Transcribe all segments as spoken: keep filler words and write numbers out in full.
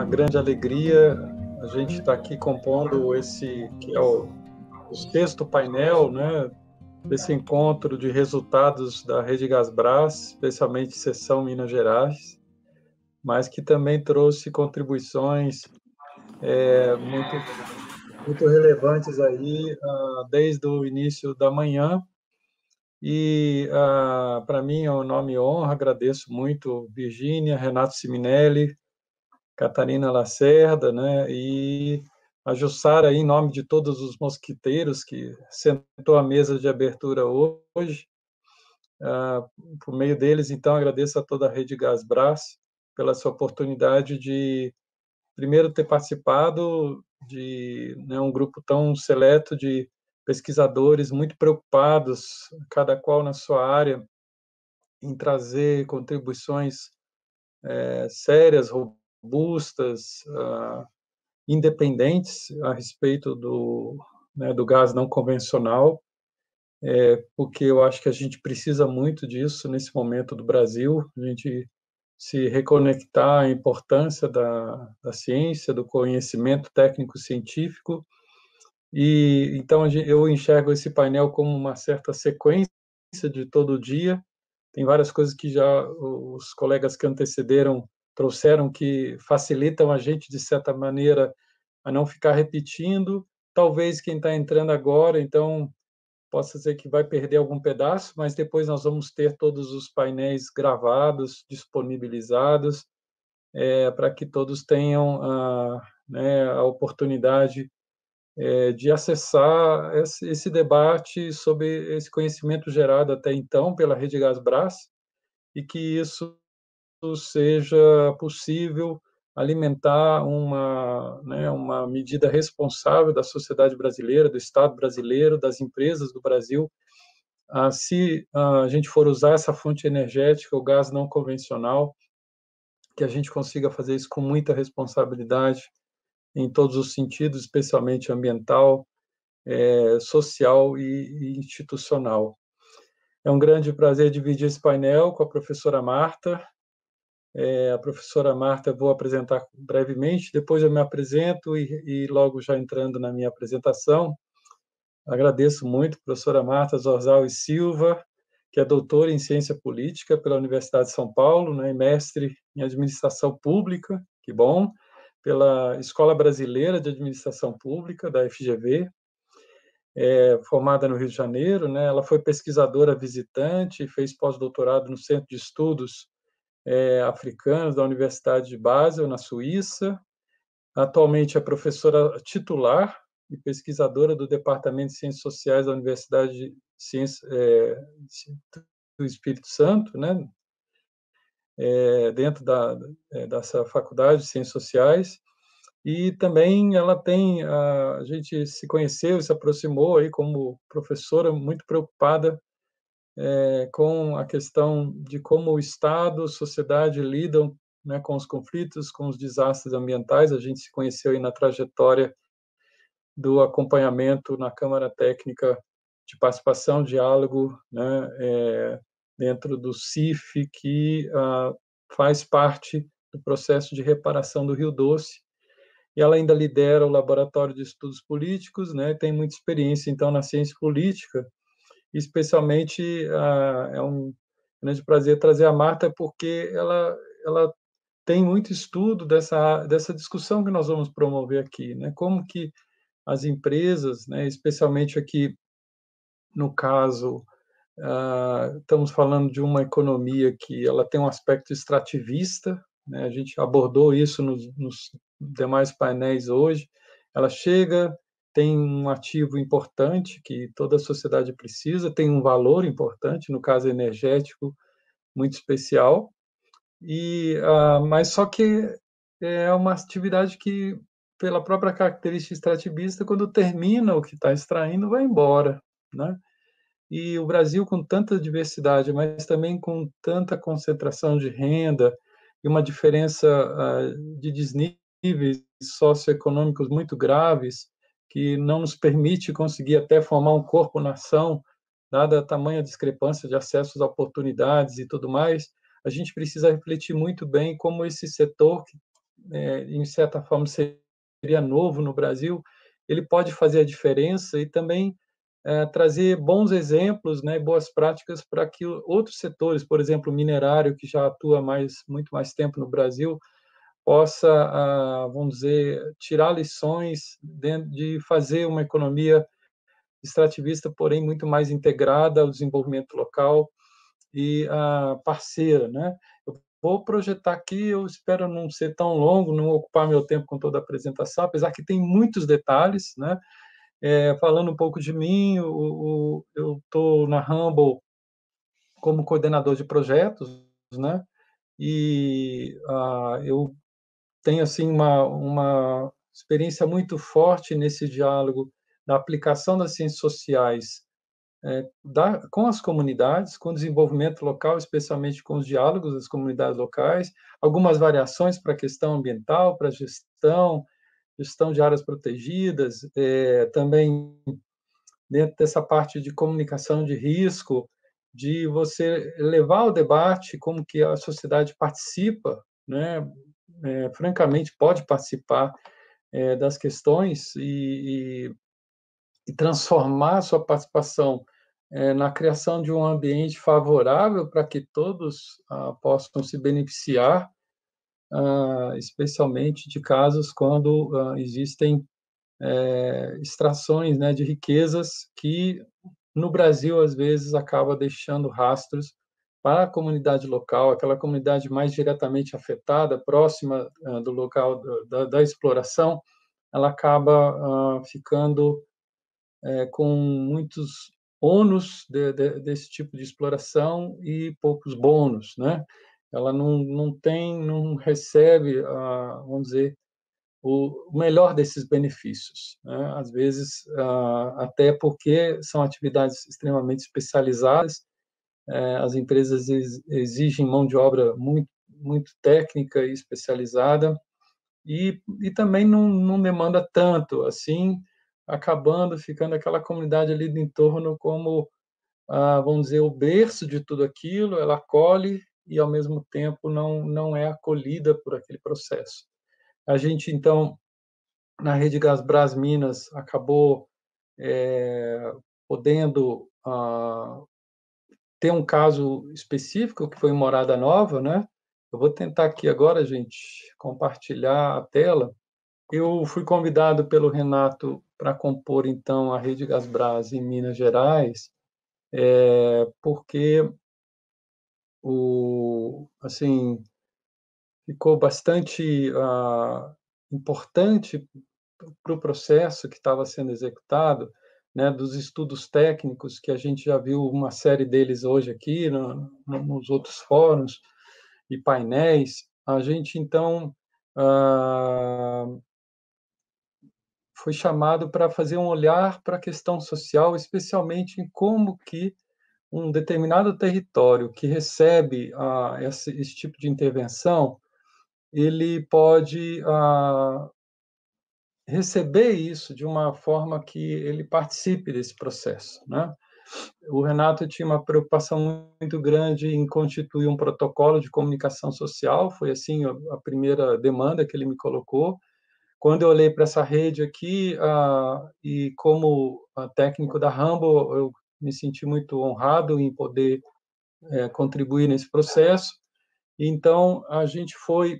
uma grande alegria a gente estar aqui compondo esse que é o, o sexto painel, né, desse encontro de resultados da Rede Gasbras, especialmente seção Minas Gerais, mas que também trouxe contribuições é, muito, muito relevantes aí uh, desde o início da manhã. E uh, para mim é um nome e honra, agradeço muito Virgínia, Renato Siminelli, Catarina Lacerda, né, e a Jussara, aí, em nome de todos os mosquiteiros que sentou à mesa de abertura hoje, uh, por meio deles, então, agradeço a toda a Rede Gasbras pela essa oportunidade de, primeiro, ter participado de, né, um grupo tão seleto de pesquisadores muito preocupados, cada qual na sua área, em trazer contribuições é, sérias, robustas, uh, independentes a respeito do, né, do gás não convencional, é, porque eu acho que a gente precisa muito disso nesse momento do Brasil, a gente se reconectar à importância da, da ciência, do conhecimento técnico-científico, e então eu enxergo esse painel como uma certa sequência de todo dia. Tem várias coisas que já os colegas que antecederam trouxeram que facilitam a gente, de certa maneira, a não ficar repetindo. Talvez quem está entrando agora, então, possa ser que vai perder algum pedaço, mas depois nós vamos ter todos os painéis gravados, disponibilizados, é, para que todos tenham a, né, a oportunidade é, de acessar esse, esse debate sobre esse conhecimento gerado até então pela Rede Gasbras, e que isso seja possível alimentar uma, né, uma medida responsável da sociedade brasileira, do Estado brasileiro, das empresas do Brasil. Ah, se ah, a gente for usar essa fonte energética, o gás não convencional, que a gente consiga fazer isso com muita responsabilidade em todos os sentidos, especialmente ambiental, é, social e, e institucional. É um grande prazer dividir esse painel com a professora Marta. É, a professora Marta eu vou apresentar brevemente, depois eu me apresento e, e logo já entrando na minha apresentação, agradeço muito a professora Marta Zorzal e Silva, que é doutora em Ciência Política pela Universidade de São Paulo, né, e mestre em Administração Pública, que bom, pela Escola Brasileira de Administração Pública, da F G V, é, formada no Rio de Janeiro, né, ela foi pesquisadora visitante, fez pós-doutorado no Centro de Estudos é, Africanos da Universidade de Basel, na Suíça. Atualmente é professora titular e pesquisadora do Departamento de Ciências Sociais da Universidade de Ciência, é, do Espírito Santo, né? É, dentro da, é, dessa faculdade de Ciências Sociais. E também ela tem, a, a gente se conheceu e se aproximou aí como professora muito preocupada é, com a questão de como o Estado, a sociedade lidam, né, com os conflitos, com os desastres ambientais. A gente se conheceu aí na trajetória do acompanhamento na Câmara Técnica de Participação, Diálogo, né, é, dentro do C I F, que ah, faz parte do processo de reparação do Rio Doce. E ela ainda lidera o Laboratório de Estudos Políticos, né, tem muita experiência, então, na ciência política, especialmente ah, é um grande prazer trazer a Marta, porque ela, ela tem muito estudo dessa, dessa discussão que nós vamos promover aqui, né? Como que as empresas, né, especialmente aqui no caso, ah, estamos falando de uma economia que ela tem um aspecto extrativista, né? A gente abordou isso nos, nos demais painéis hoje. Ela chega, tem um ativo importante que toda a sociedade precisa, tem um valor importante, no caso energético, muito especial, e ah, mas só que é uma atividade que, pela própria característica extrativista, quando termina o que está extraindo, vai embora, né? E o Brasil, com tanta diversidade, mas também com tanta concentração de renda e uma diferença uh, de desníveis socioeconômicos muito graves, que não nos permite conseguir até formar um corpo-nação, dada a tamanha discrepância de acessos a oportunidades e tudo mais, a gente precisa refletir muito bem como esse setor, é, em certa forma, seria novo no Brasil, ele pode fazer a diferença e também é, trazer bons exemplos, né, boas práticas para que outros setores, por exemplo, o minerário, que já atua mais, muito mais tempo no Brasil, possa, ah, vamos dizer, tirar lições de, de fazer uma economia extrativista, porém muito mais integrada ao desenvolvimento local e ah, parceira, né? Eu vou projetar aqui, eu espero não ser tão longo, não ocupar meu tempo com toda a apresentação, apesar que tem muitos detalhes, né? É, falando um pouco de mim, o, o, eu estou na Humble como coordenador de projetos, né? E ah, eu tenho assim uma, uma experiência muito forte nesse diálogo da aplicação das ciências sociais é, da, com as comunidades, com o desenvolvimento local, especialmente com os diálogos das comunidades locais, algumas variações para a questão ambiental, para a gestão, gestão de áreas protegidas, é, também dentro dessa parte de comunicação de risco, de você levar o debate, como que a sociedade participa, né? É, francamente, pode participar é, das questões e, e, e transformar sua participação é, na criação de um ambiente favorável para que todos ah, possam se beneficiar, ah, especialmente de casos quando ah, existem é, extrações, né, de riquezas que no Brasil às vezes acaba deixando rastros para a comunidade local, aquela comunidade mais diretamente afetada, próxima uh, do local da, da, exploração, ela acaba uh, ficando uh, com muitos ônus de, de, desse tipo de exploração e poucos bônus, né? Ela não, não tem, não recebe, uh, vamos dizer, o melhor desses benefícios, né? Às vezes, uh, até porque são atividades extremamente especializadas, as empresas exigem mão de obra muito, muito técnica e especializada, e, e também não, não demanda tanto, assim, acabando ficando aquela comunidade ali do entorno como, ah, vamos dizer, o berço de tudo aquilo, ela acolhe e, ao mesmo tempo, não, não é acolhida por aquele processo. A gente, então, na Rede Gasbras Minas, acabou é, podendo ah, ter um caso específico, que foi em Morada Nova, né? Eu vou tentar aqui agora, gente, compartilhar a tela. Eu fui convidado pelo Renato para compor, então, a Rede Gasbras em Minas Gerais, é, porque o, assim, ficou bastante ah, importante para o processo que estava sendo executado, né, dos estudos técnicos, que a gente já viu uma série deles hoje aqui, no, no, nos outros fóruns e painéis, a gente, então, ah, foi chamado para fazer um olhar para a questão social, especialmente em como que um determinado território que recebe ah, esse, esse tipo de intervenção, ele pode ah, receber isso de uma forma que ele participe desse processo, né? O Renato tinha uma preocupação muito grande em constituir um protocolo de comunicação social, foi assim a primeira demanda que ele me colocou. Quando eu olhei para essa rede aqui, uh, e como uh, técnico da Humble, eu me senti muito honrado em poder uh, contribuir nesse processo. Então, a gente foi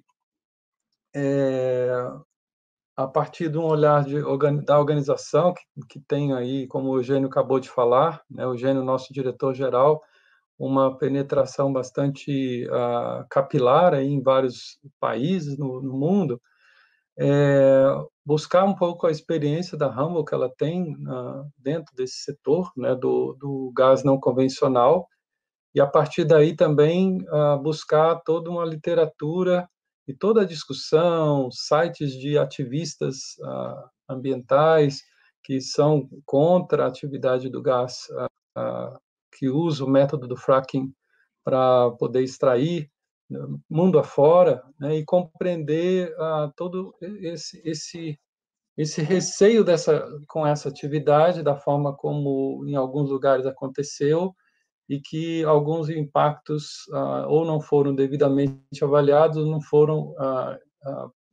é, a partir de um olhar de, da organização, que, que tem aí, como o Eugênio acabou de falar, né, o Eugênio, nosso diretor-geral, uma penetração bastante uh, capilar aí em vários países no, no mundo, é, buscar um pouco a experiência da Humble que ela tem uh, dentro desse setor, né, do, do gás não convencional, e a partir daí também uh, buscar toda uma literatura e toda a discussão, sites de ativistas uh, ambientais que são contra a atividade do gás, uh, uh, que usa o método do fracking para poder extrair mundo afora, né, e compreender uh, todo esse, esse esse receio dessa com essa atividade, da forma como em alguns lugares aconteceu, e que alguns impactos uh, ou não foram devidamente avaliados, não foram uh, uh,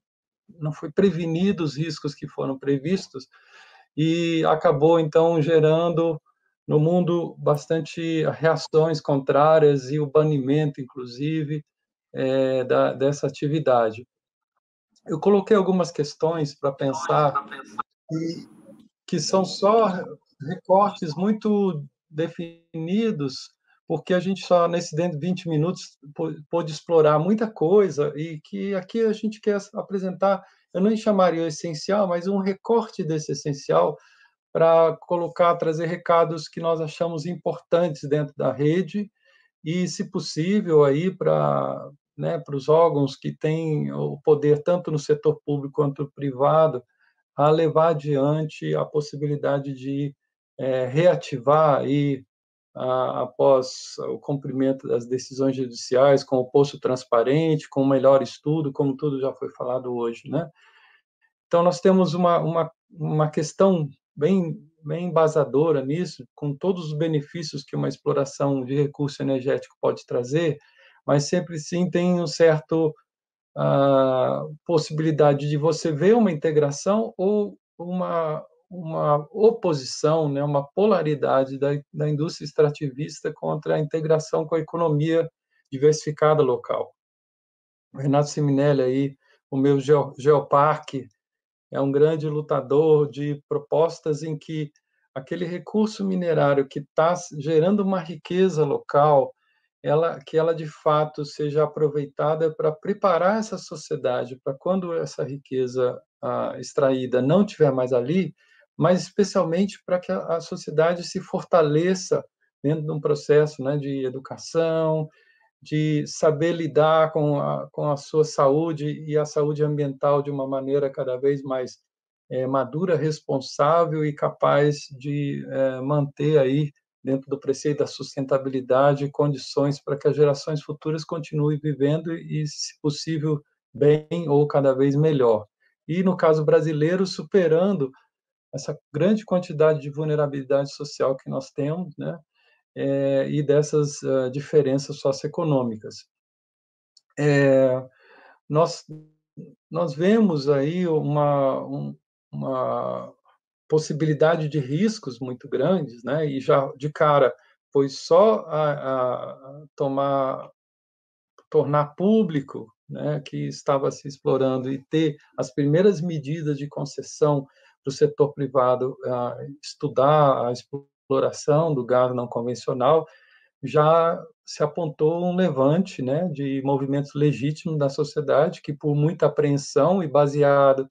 não foi prevenido os riscos que foram previstos, e acabou, então, gerando no mundo bastante reações contrárias e o banimento, inclusive, é, da, dessa atividade. Eu coloquei algumas questões para pensar e, que são só recortes muito definidos, porque a gente só, nesse dentro de vinte minutos, pôde explorar muita coisa, e que aqui a gente quer apresentar, eu não chamaria o essencial, mas um recorte desse essencial, para colocar, trazer recados que nós achamos importantes dentro da rede, e, se possível, aí para, né, para os órgãos que têm o poder, tanto no setor público quanto no privado, a levar adiante a possibilidade de é, reativar aí, a, após o cumprimento das decisões judiciais, com o poço transparente, com o melhor estudo, como tudo já foi falado hoje, né? Então, nós temos uma, uma, uma questão bem, bem embasadora nisso, com todos os benefícios que uma exploração de recurso energético pode trazer, mas sempre sim tem um certo a possibilidade de você ver uma integração ou uma, uma oposição, né, uma polaridade da, da indústria extrativista contra a integração com a economia diversificada local. O Renato Siminelli, aí, o meu Geoparque, é um grande lutador de propostas em que aquele recurso minerário que está gerando uma riqueza local, ela, que ela de fato seja aproveitada para preparar essa sociedade para quando essa riqueza ah, extraída não tiver mais ali, mas especialmente para que a, a sociedade se fortaleça dentro de um processo, né, de educação, de saber lidar com a, com a sua saúde e a saúde ambiental de uma maneira cada vez mais é, madura, responsável e capaz de é, manter aí, dentro do preceito da sustentabilidade, condições para que as gerações futuras continuem vivendo e, se possível, bem ou cada vez melhor. E, no caso brasileiro, superando essa grande quantidade de vulnerabilidade social que nós temos, né? É, e dessas uh, diferenças socioeconômicas. É, nós, nós vemos aí uma, um, uma possibilidade de riscos muito grandes, né? E já de cara foi só a, a tomar, tornar público, né, que estava se explorando e ter as primeiras medidas de concessão para o setor privado a estudar a exploração do gás não convencional, já se apontou um levante, né, de movimentos legítimos da sociedade que, por muita apreensão e baseado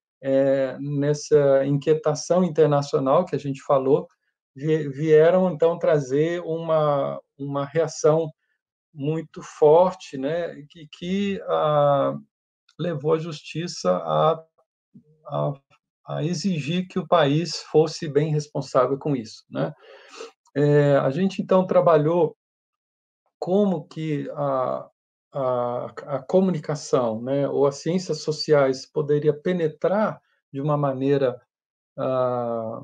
é, nessa inquietação internacional que a gente falou, vieram então trazer uma uma reação muito forte, né, que, que a, levou a justiça a, a, a exigir que o país fosse bem responsável com isso, né? É, a gente então trabalhou como que a, a, a comunicação, né, ou as ciências sociais poderia penetrar de uma maneira ah,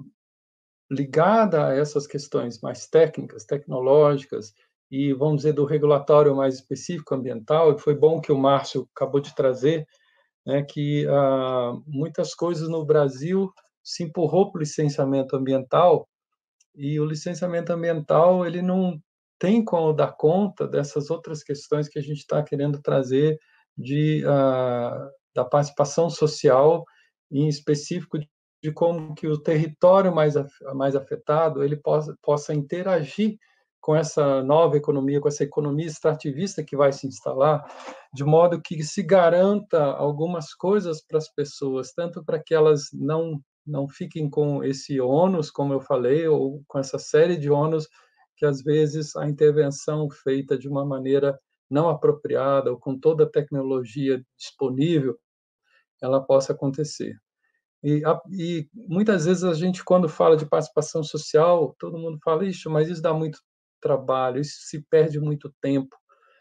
ligada a essas questões mais técnicas, tecnológicas, e, vamos dizer, do regulatório mais específico ambiental. E foi bom que o Márcio acabou de trazer, né, que ah, muitas coisas no Brasil se empurrou para o licenciamento ambiental, e o licenciamento ambiental ele não tem como dar conta dessas outras questões que a gente está querendo trazer de, ah, da participação social, em específico de como que o território mais, mais afetado ele possa, possa interagir com essa nova economia, com essa economia extrativista que vai se instalar, de modo que se garanta algumas coisas para as pessoas, tanto para que elas não não fiquem com esse ônus, como eu falei, ou com essa série de ônus que, às vezes, a intervenção feita de uma maneira não apropriada ou com toda a tecnologia disponível, ela possa acontecer. E, e muitas vezes a gente, quando fala de participação social, todo mundo fala, ixi, mas isso dá muito trabalho, isso se perde muito tempo.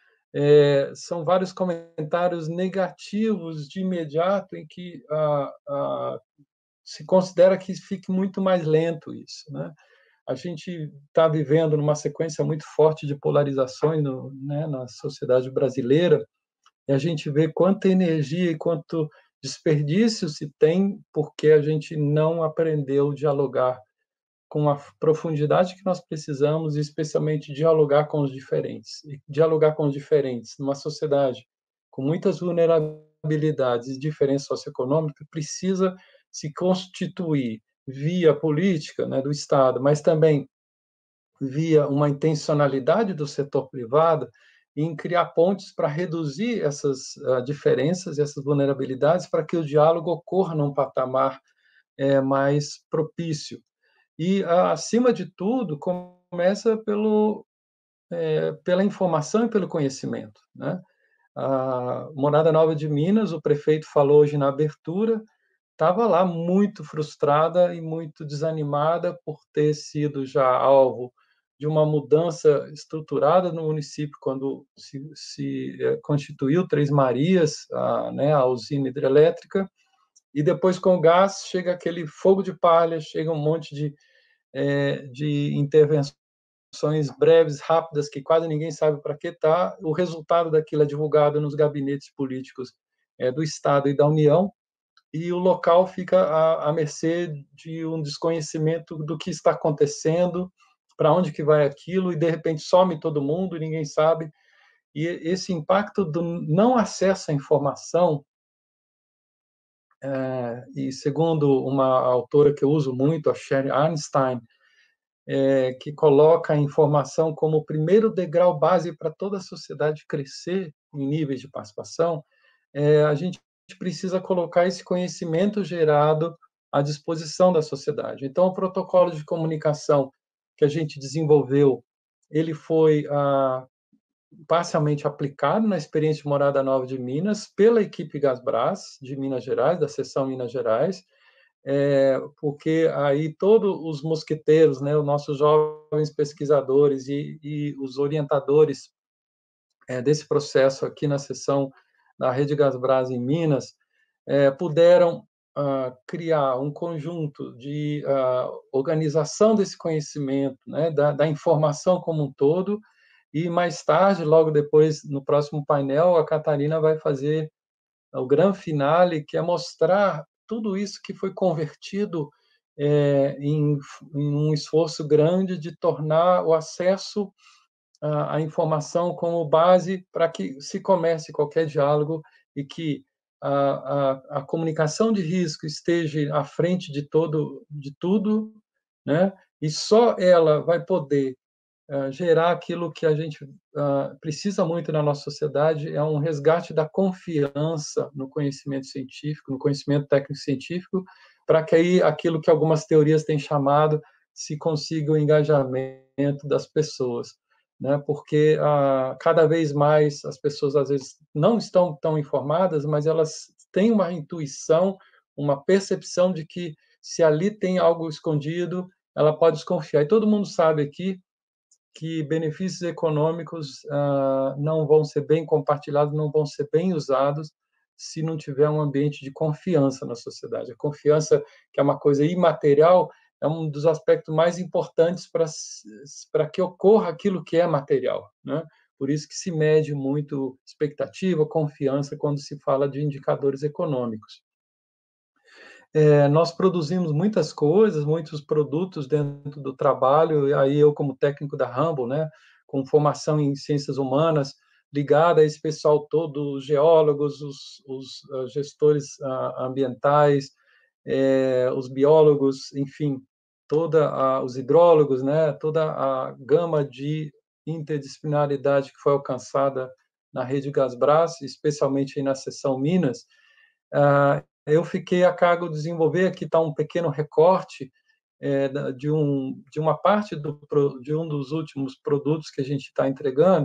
É, são vários comentários negativos de imediato em que a, a se considera que fique muito mais lento isso, né? A gente está vivendo numa sequência muito forte de polarizações no, né, na sociedade brasileira, e a gente vê quanta energia e quanto Desperdício se tem porque a gente não aprendeu a dialogar com a profundidade que nós precisamos, e especialmente dialogar com os diferentes. E dialogar com os diferentes numa sociedade com muitas vulnerabilidades e diferenças socioeconômicas precisa se constituir via política, né, do Estado, mas também via uma intencionalidade do setor privado em criar pontes para reduzir essas uh, diferenças e essas vulnerabilidades para que o diálogo ocorra num patamar é, mais propício. E, acima de tudo, começa pelo, é, pela informação e pelo conhecimento, né? A Morada Nova de Minas, o prefeito falou hoje na abertura, estava lá muito frustrada e muito desanimada por ter sido já alvo de uma mudança estruturada no município quando se, se é, constituiu Três Marias, a, né, a usina hidrelétrica, e depois com o gás chega aquele fogo de palha, chega um monte de é, de intervenções breves, rápidas, que quase ninguém sabe para que está. O resultado daquilo é divulgado nos gabinetes políticos é, do Estado e da União, e o local fica à, à mercê de um desconhecimento do que está acontecendo, para onde que vai aquilo, e de repente some todo mundo, e ninguém sabe. E esse impacto do não acesso à informação, é, e segundo uma autora que eu uso muito, a Sherry Arnstein, é, que coloca a informação como o primeiro degrau base para toda a sociedade crescer em níveis de participação, é, a gente precisa colocar esse conhecimento gerado à disposição da sociedade. Então, o protocolo de comunicação que a gente desenvolveu, ele foi ah, parcialmente aplicado na experiência de Morada Nova de Minas pela equipe Gasbras de Minas Gerais, da seção Minas Gerais, é, porque aí todos os mosqueteiros, né, os nossos jovens pesquisadores e, e os orientadores é, desse processo aqui na seção da Rede Gasbras em Minas, é, puderam ah, criar um conjunto de ah, organização desse conhecimento, né, da, da informação como um todo, e mais tarde, logo depois, no próximo painel, a Catarina vai fazer o grande finale, que é mostrar tudo isso que foi convertido é, em, em um esforço grande de tornar o acesso à, à informação como base para que se comece qualquer diálogo e que a, a, a comunicação de risco esteja à frente de todo de tudo, né? E só ela vai poder uh, gerar aquilo que a gente uh, precisa muito na nossa sociedade, é um resgate da confiança no conhecimento científico, no conhecimento técnico-científico, para que aí aquilo que algumas teorias têm chamado se consiga o engajamento das pessoas, né? Porque uh, cada vez mais as pessoas às vezes não estão tão informadas, mas elas têm uma intuição, uma percepção de que se ali tem algo escondido, ela pode desconfiar. E todo mundo sabe aqui que benefícios econômicos ah, não vão ser bem compartilhados, não vão ser bem usados se não tiver um ambiente de confiança na sociedade. A confiança, que é uma coisa imaterial, é um dos aspectos mais importantes para para que ocorra aquilo que é material, né? Por isso que se mede muito expectativa, confiança quando se fala de indicadores econômicos. É, nós produzimos muitas coisas, muitos produtos dentro do trabalho, e aí eu, como técnico da Rambo, né, com formação em ciências humanas, ligada a esse pessoal todo, os geólogos, os, os uh, gestores uh, ambientais, é, os biólogos, enfim, toda a, os hidrólogos, né, toda a gama de interdisciplinaridade que foi alcançada na rede Gasbras, especialmente aí na seção Minas. Uh, eu fiquei a cargo de desenvolver, aqui está um pequeno recorte é, de, um, de uma parte do, de um dos últimos produtos que a gente está entregando,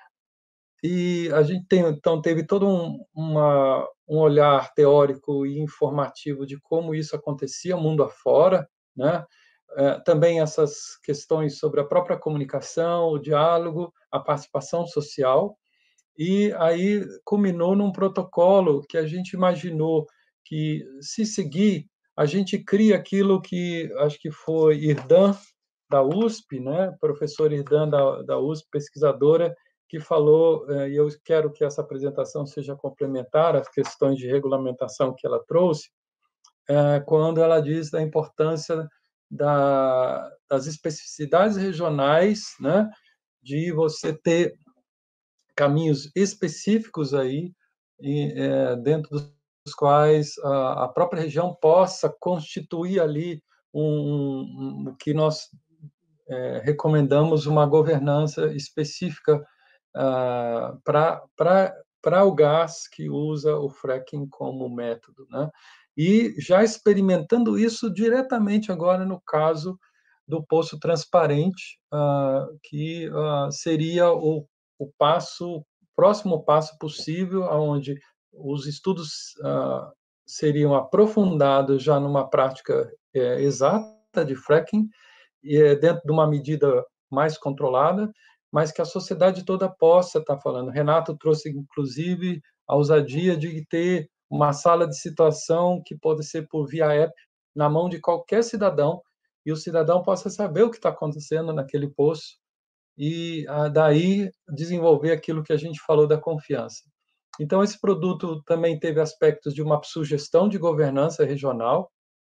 e a gente tem, então, teve todo um, uma, um olhar teórico e informativo de como isso acontecia mundo afora, né? É, também essas questões sobre a própria comunicação, o diálogo, a participação social, e aí culminou num protocolo que a gente imaginou que, se seguir, a gente cria aquilo que acho que foi Irdan, da U S P, né? Professora Irdan, da, da U S P, pesquisadora, que falou, e eu quero que essa apresentação seja complementar às questões de regulamentação que ela trouxe, quando ela diz da importância da, das especificidades regionais, né, de você ter caminhos específicos aí, e, é, dentro dos quais a, a própria região possa constituir ali um, um, um que nós é, recomendamos uma governança específica uh, para o gás que usa o fracking como método, né? E já experimentando isso diretamente agora no caso do Poço Transparente, uh, que uh, seria o, o passo, próximo passo possível, onde os estudos uh, seriam aprofundados já numa prática é, exata de fracking, e é dentro de uma medida mais controlada, mas que a sociedade toda possa estar falando. Renato trouxe, inclusive, a ousadia de ter uma sala de situação que pode ser por via app, na mão de qualquer cidadão, e o cidadão possa saber o que está acontecendo naquele poço, e daí desenvolver aquilo que a gente falou da confiança. Então, esse produto também teve aspectos de uma sugestão de governança regional,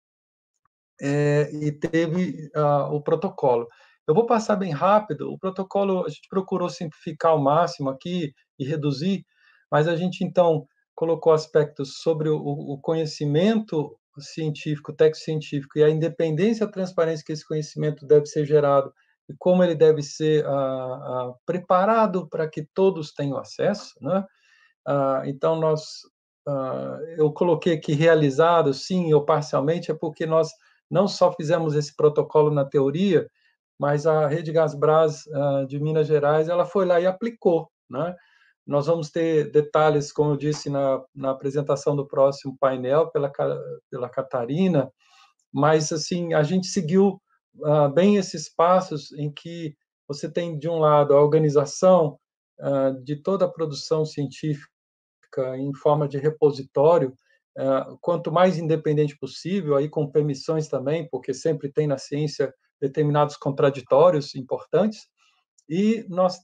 é, e teve uh, o protocolo. Eu vou passar bem rápido. O protocolo, a gente procurou simplificar ao máximo aqui e reduzir, mas a gente, então, colocou aspectos sobre o, o conhecimento científico, técnico-científico, e a independência e a transparência que esse conhecimento deve ser gerado, e como ele deve ser uh, uh, preparado para que todos tenham acesso, né? Uh, então, nós, uh, eu coloquei aqui realizado, sim, ou parcialmente, é porque nós não só fizemos esse protocolo na teoria, mas a Rede Gasbras uh, de Minas Gerais, ela foi lá e aplicou, né? Nós vamos ter detalhes, como eu disse na, na apresentação do próximo painel pela, pela Catarina, mas assim a gente seguiu uh, bem esses passos em que você tem, de um lado, a organização uh, de toda a produção científica em forma de repositório, quanto mais independente possível, aí com permissões também, porque sempre tem na ciência determinados contraditórios importantes, e nós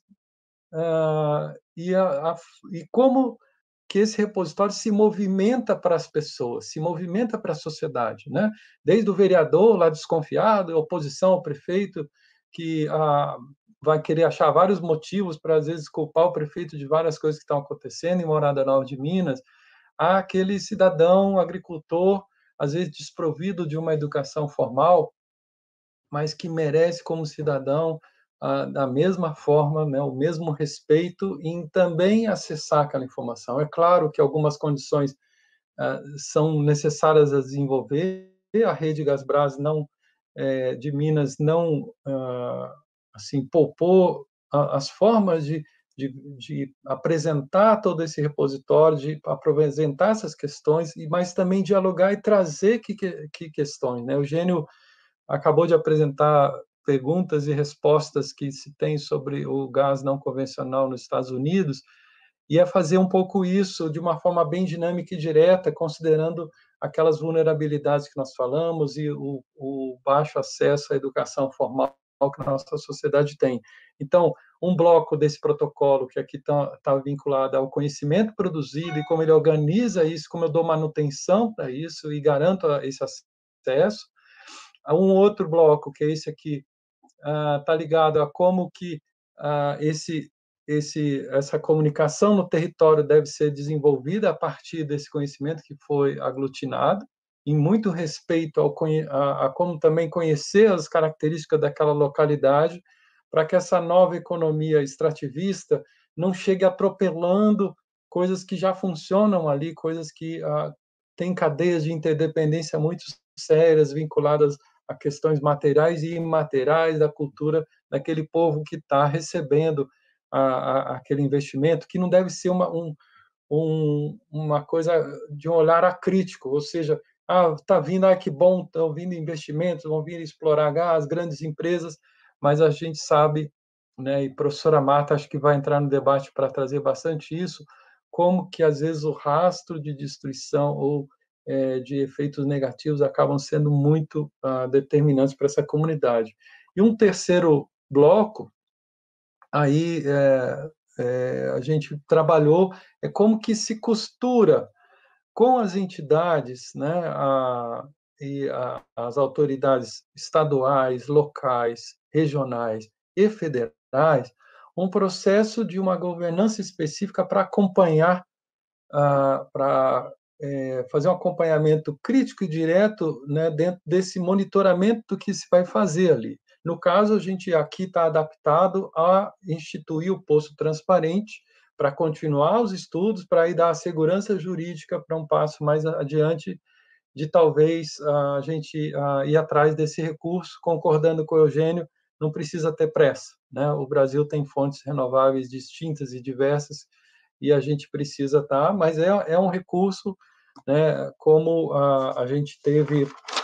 uh, e, a, a, e como que esse repositório se movimenta para as pessoas, se movimenta para a sociedade, né? Desde o vereador lá desconfiado, a oposição ao prefeito, que uh, vai querer achar vários motivos para, às vezes, culpar o prefeito de várias coisas que estão acontecendo em Morada Nova de Minas, há aquele cidadão agricultor, às vezes desprovido de uma educação formal, mas que merece, como cidadão, ah, da mesma forma, né, o mesmo respeito em também acessar aquela informação. É claro que algumas condições ah, são necessárias a desenvolver, a Rede Gasbras não, é, de Minas não ah, assim, poupou as formas de de, de apresentar todo esse repositório, de apresentar essas questões, mas também dialogar e trazer que, que questões. Né? O Eugênio acabou de apresentar perguntas e respostas que se tem sobre o gás não convencional nos Estados Unidos, e é fazer um pouco isso de uma forma bem dinâmica e direta, considerando aquelas vulnerabilidades que nós falamos e o, o baixo acesso à educação formal que a nossa sociedade tem. Então, um bloco desse protocolo, que aqui está tá vinculado ao conhecimento produzido e como ele organiza isso, como eu dou manutenção para isso e garanto esse acesso. Um outro bloco, que é esse aqui, está uh, ligado a como que uh, esse, esse, essa comunicação no território deve ser desenvolvida a partir desse conhecimento que foi aglutinado, em muito respeito ao, a, a como também conhecer as características daquela localidade, para que essa nova economia extrativista não chegue atropelando coisas que já funcionam ali, coisas que uh, têm cadeias de interdependência muito sérias, vinculadas a questões materiais e imateriais da cultura daquele povo que está recebendo a, a, aquele investimento, que não deve ser uma, um, um, uma coisa de um olhar acrítico, ou seja, ah, está vindo, ah, que bom, estão vindo investimentos, vão vir explorar gás, grandes empresas, mas a gente sabe, né, e a professora Marta acho que vai entrar no debate para trazer bastante isso, como que às vezes o rastro de destruição ou é, de efeitos negativos acabam sendo muito ah, determinantes para essa comunidade. E um terceiro bloco, aí é, é, a gente trabalhou, é como que se costura com as entidades, né, a, e a, as autoridades estaduais, locais, regionais e federais, um processo de uma governança específica para acompanhar, ah, para é, fazer um acompanhamento crítico e direto, né, dentro desse monitoramento do que se vai fazer ali. No caso, a gente aqui está adaptado a instituir o posto transparente para continuar os estudos, para aí dar a segurança jurídica para um passo mais adiante, de talvez a gente uh, ir atrás desse recurso, concordando com o Eugênio, não precisa ter pressa, né? O Brasil tem fontes renováveis distintas e diversas, e a gente precisa estar, tá, mas é, é um recurso, né, como a, a gente teve,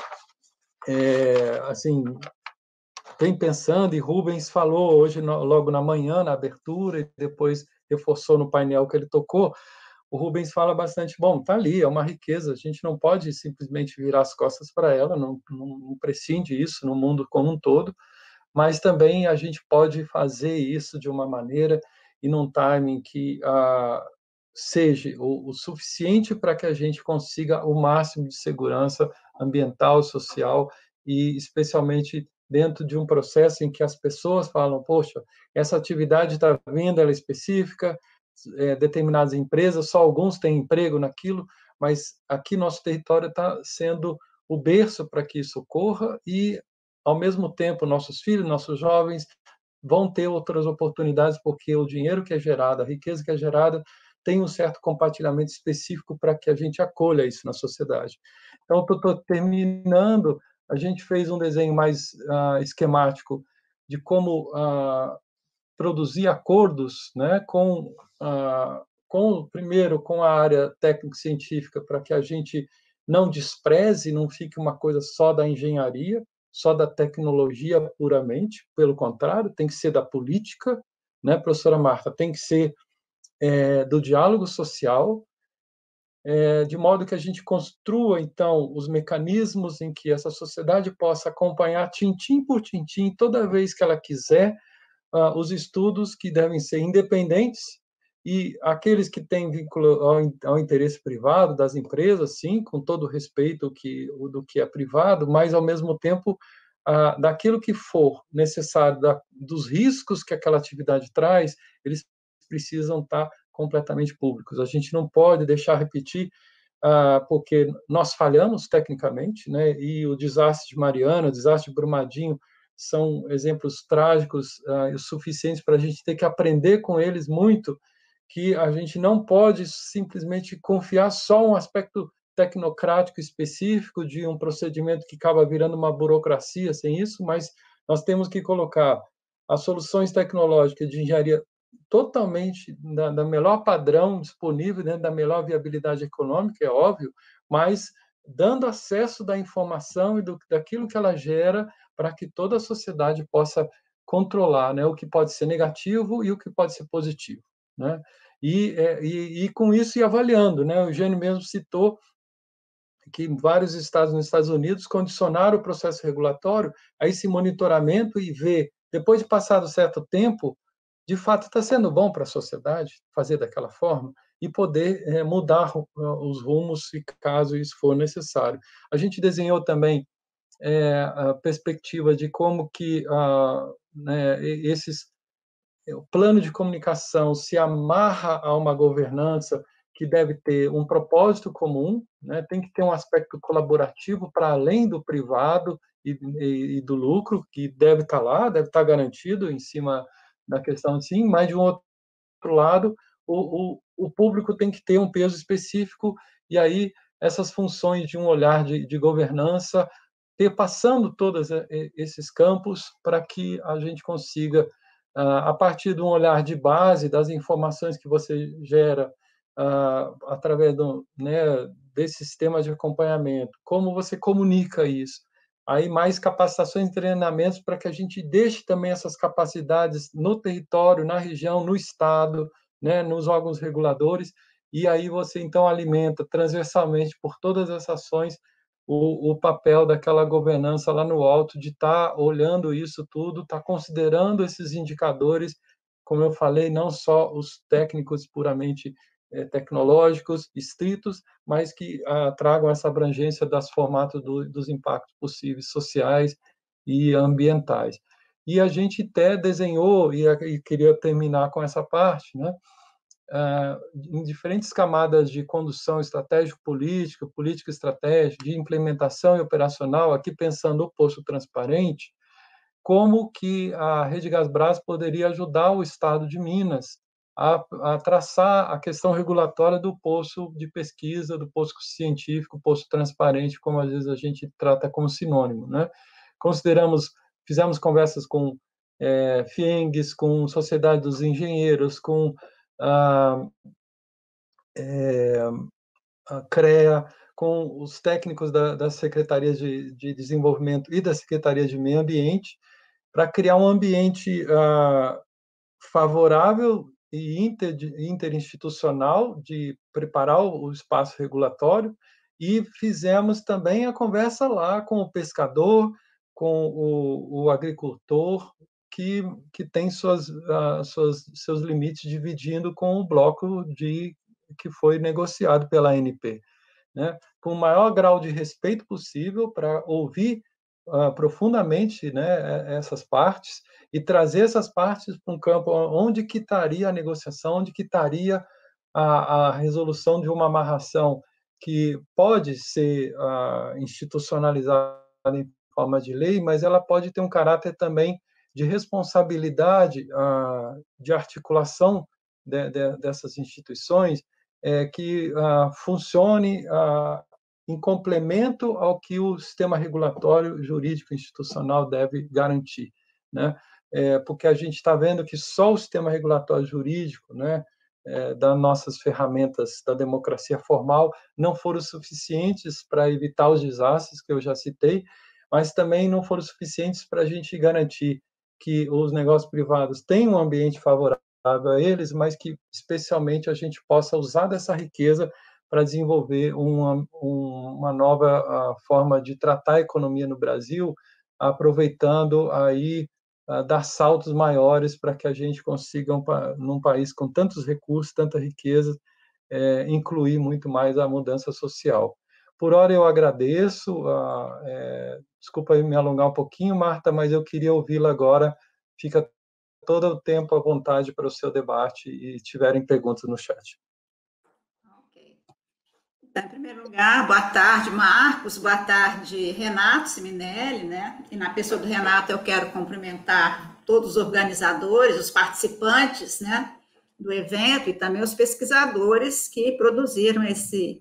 é, assim, vem pensando, e Rubens falou hoje, logo na manhã, na abertura, e depois reforçou no painel que ele tocou, o Rubens fala bastante, bom, está ali, é uma riqueza, a gente não pode simplesmente virar as costas para ela, não, não, não prescinde isso no mundo como um todo, mas também a gente pode fazer isso de uma maneira e num timing que ah, seja o, o suficiente para que a gente consiga o máximo de segurança ambiental, social e especialmente dentro de um processo em que as pessoas falam, poxa, essa atividade está vindo, ela é específica, é, determinadas empresas, só alguns têm emprego naquilo, mas aqui nosso território está sendo o berço para que isso ocorra e, ao mesmo tempo, nossos filhos, nossos jovens vão ter outras oportunidades porque o dinheiro que é gerado, a riqueza que é gerada, tem um certo compartilhamento específico para que a gente acolha isso na sociedade. Então, estou terminando, a gente fez um desenho mais uh, esquemático de como uh, produzir acordos, né, com, uh, com, primeiro, com a área técnico-científica, para que a gente não despreze, não fique uma coisa só da engenharia, só da tecnologia puramente, pelo contrário, tem que ser da política, né, professora Marta, tem que ser é, do diálogo social, é, de modo que a gente construa, então, os mecanismos em que essa sociedade possa acompanhar, tintim por tintim, toda vez que ela quiser, uh, os estudos que devem ser independentes e aqueles que têm vínculo ao, ao interesse privado das empresas, sim, com todo o respeito que, do que é privado, mas, ao mesmo tempo, uh, daquilo que for necessário, da, dos riscos que aquela atividade traz, eles precisam estar completamente públicos. A gente não pode deixar repetir, uh, porque nós falhamos tecnicamente, né? E o desastre de Mariana, o desastre de Brumadinho, são exemplos trágicos uh, o suficientes para a gente ter que aprender com eles muito, que a gente não pode simplesmente confiar só um aspecto tecnocrático específico de um procedimento que acaba virando uma burocracia sem isso, mas nós temos que colocar as soluções tecnológicas de engenharia totalmente da, da melhor padrão disponível, né, da melhor viabilidade econômica, é óbvio, mas dando acesso da informação e do, daquilo que ela gera para que toda a sociedade possa controlar, né, o que pode ser negativo e o que pode ser positivo, né? E, e, e com isso ir avaliando, né? O Eugênio mesmo citou que vários estados nos Estados Unidos condicionaram o processo regulatório a esse monitoramento e ver, depois de passado certo tempo, de fato está sendo bom para a sociedade fazer daquela forma e poder é, mudar os rumos, se caso isso for necessário. A gente desenhou também é, a perspectiva de como que ah, né, esses o plano de comunicação se amarra a uma governança que deve ter um propósito comum, né? Tem que ter um aspecto colaborativo para além do privado e, e, e, do lucro, que deve estar lá, deve estar garantido em cima da questão, sim, mas de um outro lado, o, o, o público tem que ter um peso específico, e aí essas funções de um olhar de, de governança, ter passando todos esses campos para que a gente consiga, a partir de um olhar de base, das informações que você gera através do, né, desse sistema de acompanhamento, como você comunica isso, aí mais capacitações e treinamentos para que a gente deixe também essas capacidades no território, na região, no estado, né, nos órgãos reguladores, e aí você então alimenta transversalmente por todas essas ações o, o papel daquela governança lá no alto, de estar tá olhando isso tudo, estar tá considerando esses indicadores como eu falei, não só os técnicos puramente é, tecnológicos, estritos, mas que ah, tragam essa abrangência das formatos do, dos impactos possíveis sociais e ambientais. E a gente até desenhou, e, e queria terminar com essa parte, né? Ah, em diferentes camadas de condução estratégico-política, política-estratégica, de implementação e operacional, aqui pensando o poço transparente, como que a Rede Gasbras poderia ajudar o Estado de Minas a, a traçar a questão regulatória do poço de pesquisa, do poço científico, poço transparente, como às vezes a gente trata como sinônimo, né? Consideramos, fizemos conversas com é, FIENGs, com Sociedade dos Engenheiros, com a, é, a CREA, com os técnicos da, das secretarias de, de desenvolvimento e da Secretaria de Meio Ambiente, para criar um ambiente uh, favorável e inter, interinstitucional de preparar o espaço regulatório, e fizemos também a conversa lá com o pescador, com o, o agricultor, que, que tem suas, uh, suas, seus limites, dividindo com o bloco de, que foi negociado pela A N P, né? Com o maior grau de respeito possível, para ouvir uh, profundamente, né, essas partes, e trazer essas partes para um campo onde que estaria a negociação, onde que estaria a, a resolução de uma amarração que pode ser uh, institucionalizada em forma de lei, mas ela pode ter um caráter também de responsabilidade, uh, de articulação de, de, dessas instituições, é, que uh, funcione uh, em complemento ao que o sistema regulatório, jurídico, institucional deve garantir, né? É, porque a gente está vendo que só o sistema regulatório jurídico, né, é, das nossas ferramentas da democracia formal, não foram suficientes para evitar os desastres que eu já citei, mas também não foram suficientes para a gente garantir que os negócios privados têm um ambiente favorável a eles, mas que especialmente a gente possa usar dessa riqueza para desenvolver uma, uma nova forma de tratar a economia no Brasil, aproveitando aí dar saltos maiores para que a gente consiga, num país com tantos recursos, tanta riqueza, é, incluir muito mais a mudança social. Por hora eu agradeço, é, desculpa aí me alongar um pouquinho, Marta, mas eu queria ouvi-la agora, fica todo o tempo à vontade para o seu debate e tiverem perguntas no chat. Ok. Então, em primeiro lugar, boa tarde, Marcos, boa tarde, Renato Siminelli, né? E na pessoa do Renato eu quero cumprimentar todos os organizadores, os participantes, né, do evento e também os pesquisadores que produziram esse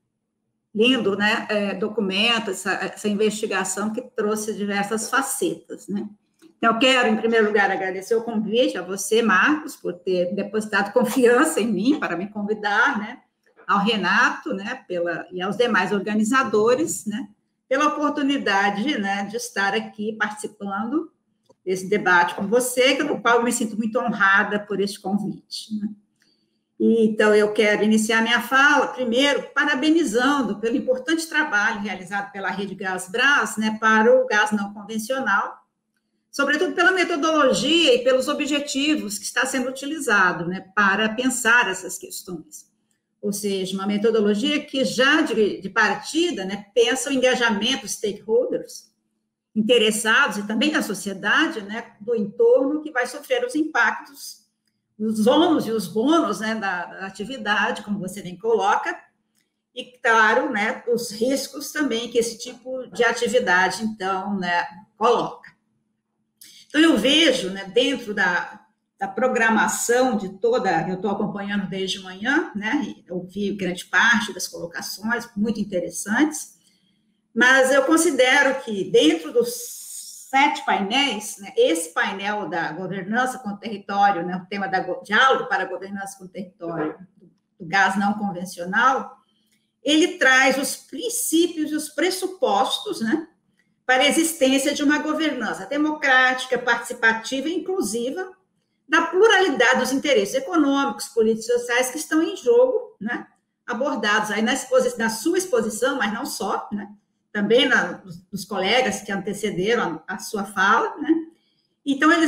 lindo, né, é, documento, essa, essa investigação que trouxe diversas facetas, né? Então, eu quero, em primeiro lugar, agradecer o convite a você, Marcos, por ter depositado confiança em mim para me convidar, né? Ao Renato, né? Pela, e aos demais organizadores, né? Pela oportunidade, né, de estar aqui participando desse debate com você, no qual eu me sinto muito honrada por este convite, né? E, então, eu quero iniciar minha fala, primeiro, parabenizando pelo importante trabalho realizado pela Rede Gasbras, né, para o gás não convencional, sobretudo pela metodologia e pelos objetivos que está sendo utilizado, né, para pensar essas questões. Ou seja, uma metodologia que já de, de partida, né, pensa o engajamento dos stakeholders interessados e também da sociedade, né, do entorno que vai sofrer os impactos, os ônus e os bônus, né, da, da atividade, como você bem coloca, e, claro, né, os riscos também que esse tipo de atividade, então, né, coloca. Então, eu vejo, né, dentro da, da programação de toda, eu estou acompanhando desde manhã, né, e ouvi grande parte das colocações, muito interessantes, mas eu considero que dentro dos sete painéis, né, esse painel da governança com o território, né, o tema da diálogo para a governança com o território do gás não convencional, ele traz os princípios e os pressupostos, né, para a existência de uma governança democrática, participativa e inclusiva da pluralidade dos interesses econômicos, políticos e sociais que estão em jogo, né, abordados aí na, na sua exposição, mas não só, né, também na, dos colegas que antecederam a, a sua fala, né. Então, eles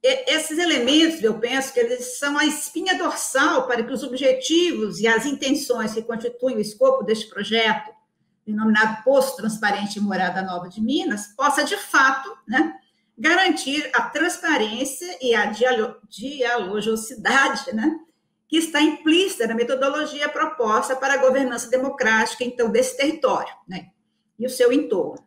esses elementos, eu penso que eles são a espinha dorsal para que os objetivos e as intenções que constituem o escopo deste projeto, denominado Poço Transparente e Morada Nova de Minas, possa, de fato, né, garantir a transparência e a dialogicidade, né, que está implícita na metodologia proposta para a governança democrática, então, desse território, né, e o seu entorno.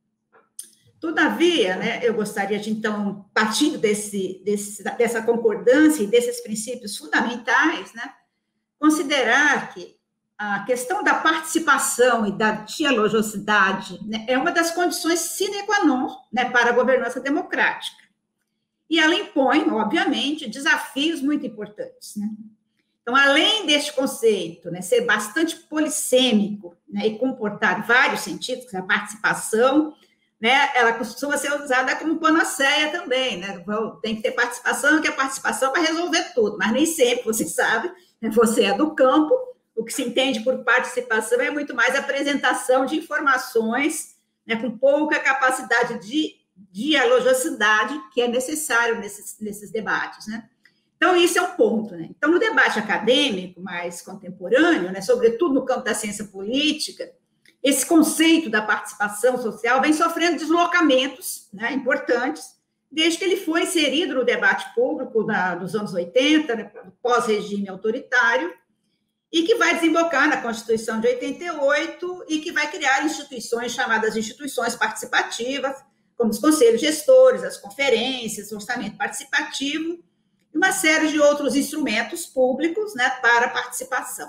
Todavia, né, eu gostaria de, então, partindo desse, desse, dessa concordância e desses princípios fundamentais, né, considerar que a questão da participação e da dialogicidade, né, é uma das condições sine qua non, né, para a governança democrática. E ela impõe, obviamente, desafios muito importantes, né? Então, além deste conceito, né, ser bastante polissêmico, né, e comportar vários sentidos, a participação, né, ela costuma ser usada como panaceia também, né? Tem que ter participação, que a participação vai resolver tudo, mas nem sempre, você sabe, né, você é do campo, o que se entende por participação é muito mais apresentação de informações, né, com pouca capacidade de dialogicidade que é necessário nesses, nesses debates, né? Então, isso é um ponto, né? Então, no debate acadêmico mais contemporâneo, né, sobretudo no campo da ciência política, esse conceito da participação social vem sofrendo deslocamentos, né, importantes, desde que ele foi inserido no debate público da, dos anos oitenta, né, pós-regime autoritário, e que vai desembocar na Constituição de oitenta e oito e que vai criar instituições chamadas instituições participativas, como os conselhos gestores, as conferências, o orçamento participativo, e uma série de outros instrumentos públicos, né, para a participação.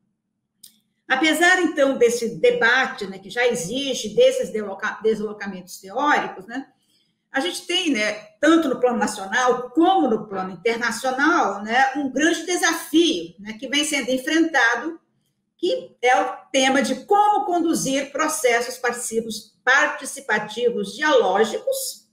Apesar, então, desse debate, né, que já existe, desses deslocamentos teóricos, né, a gente tem, né, tanto no plano nacional como no plano internacional, né, um grande desafio, né, que vem sendo enfrentado, que é o tema de como conduzir processos participativos, participativos dialógicos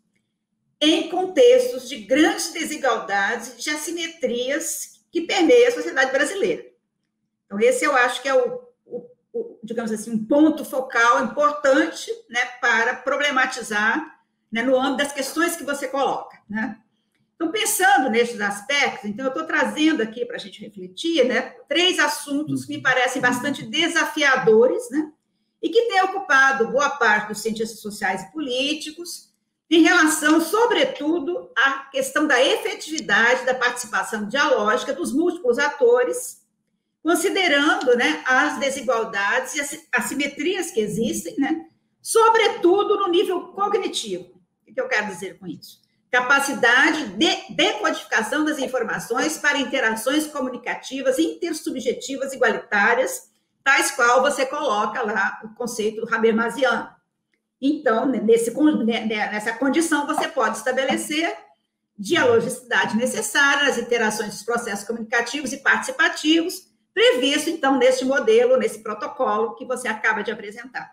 em contextos de grandes desigualdades e de assimetrias que permeiam a sociedade brasileira. Então, esse eu acho que é o, o, o digamos assim, um ponto focal importante, né, para problematizar, né, no âmbito das questões que você coloca, né? Então, pensando nesses aspectos, então, eu estou trazendo aqui para a gente refletir, né, três assuntos que me parecem bastante desafiadores, né, e que têm ocupado boa parte dos cientistas sociais e políticos, em relação, sobretudo, à questão da efetividade da participação dialógica dos múltiplos atores, considerando, né, as desigualdades e as assimetrias que existem, né, sobretudo no nível cognitivo. O que eu quero dizer com isso? Capacidade de decodificação das informações para interações comunicativas intersubjetivas igualitárias, tais qual você coloca lá o conceito habermasiano. Então, nesse, nessa condição, você pode estabelecer dialogicidade necessária nas interações dos processos comunicativos e participativos, previsto, então, neste modelo, nesse protocolo que você acaba de apresentar.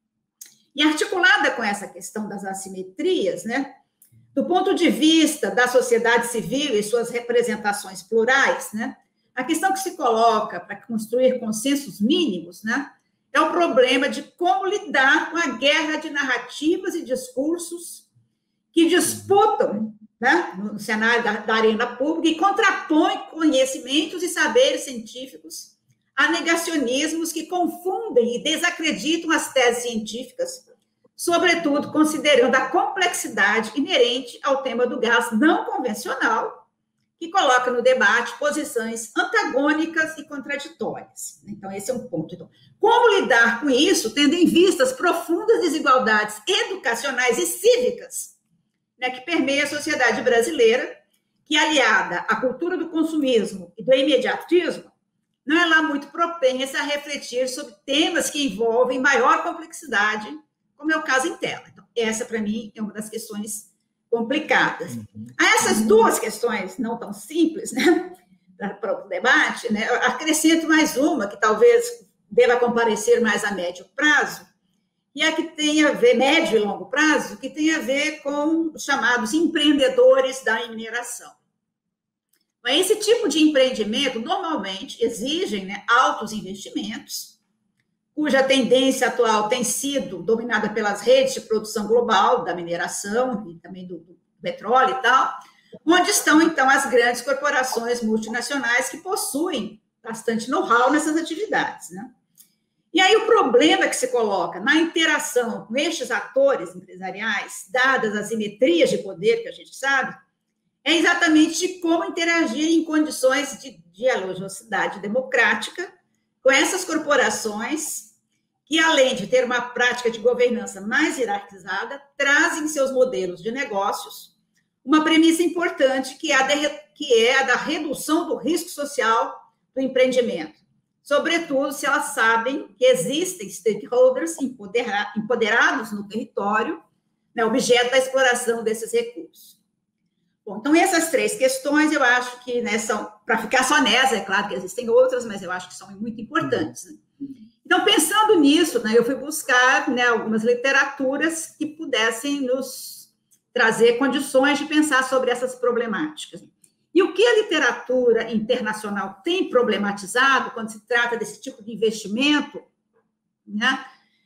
E articulada com essa questão das assimetrias, né, do ponto de vista da sociedade civil e suas representações plurais, né, a questão que se coloca para construir consensos mínimos, né, é o problema de como lidar com a guerra de narrativas e discursos que disputam, né, no cenário da, da arena pública e contrapõem conhecimentos e saberes científicos a negacionismos que confundem e desacreditam as teses científicas, sobretudo considerando a complexidade inerente ao tema do gás não convencional, que coloca no debate posições antagônicas e contraditórias. Então, esse é um ponto. Então, como lidar com isso, tendo em vista as profundas desigualdades educacionais e cívicas, né, que permeiam a sociedade brasileira, que, aliada à cultura do consumismo e do imediatismo, não é lá muito propensa a refletir sobre temas que envolvem maior complexidade, como é o caso em tela. Então, essa, para mim, é uma das questões complicadas. A essas duas questões não tão simples, né, para o debate, né, acrescento mais uma, que talvez deva comparecer mais a médio prazo, e a que tem a ver, médio e longo prazo, que tem a ver com os chamados empreendedores da mineração. Esse tipo de empreendimento, normalmente, exigem, né, altos investimentos, cuja tendência atual tem sido dominada pelas redes de produção global da mineração e também do, do petróleo e tal, onde estão, então, as grandes corporações multinacionais que possuem bastante know-how nessas atividades, né? E aí o problema que se coloca na interação com estes atores empresariais, dadas as simetrias de poder que a gente sabe, é exatamente como interagir em condições de dialogicidade democrática com essas corporações que, além de ter uma prática de governança mais hierarquizada, trazem em seus modelos de negócios uma premissa importante, que é a, de, que é a da redução do risco social do empreendimento, sobretudo se elas sabem que existem stakeholders empodera, empoderados no território, né, objeto da exploração desses recursos. Bom, então, essas três questões, eu acho que, né, são, para ficar só nessa, é claro que existem outras, mas eu acho que são muito importantes. Né? Então, pensando nisso, né, eu fui buscar, né, algumas literaturas que pudessem nos trazer condições de pensar sobre essas problemáticas. E o que a literatura internacional tem problematizado quando se trata desse tipo de investimento, né,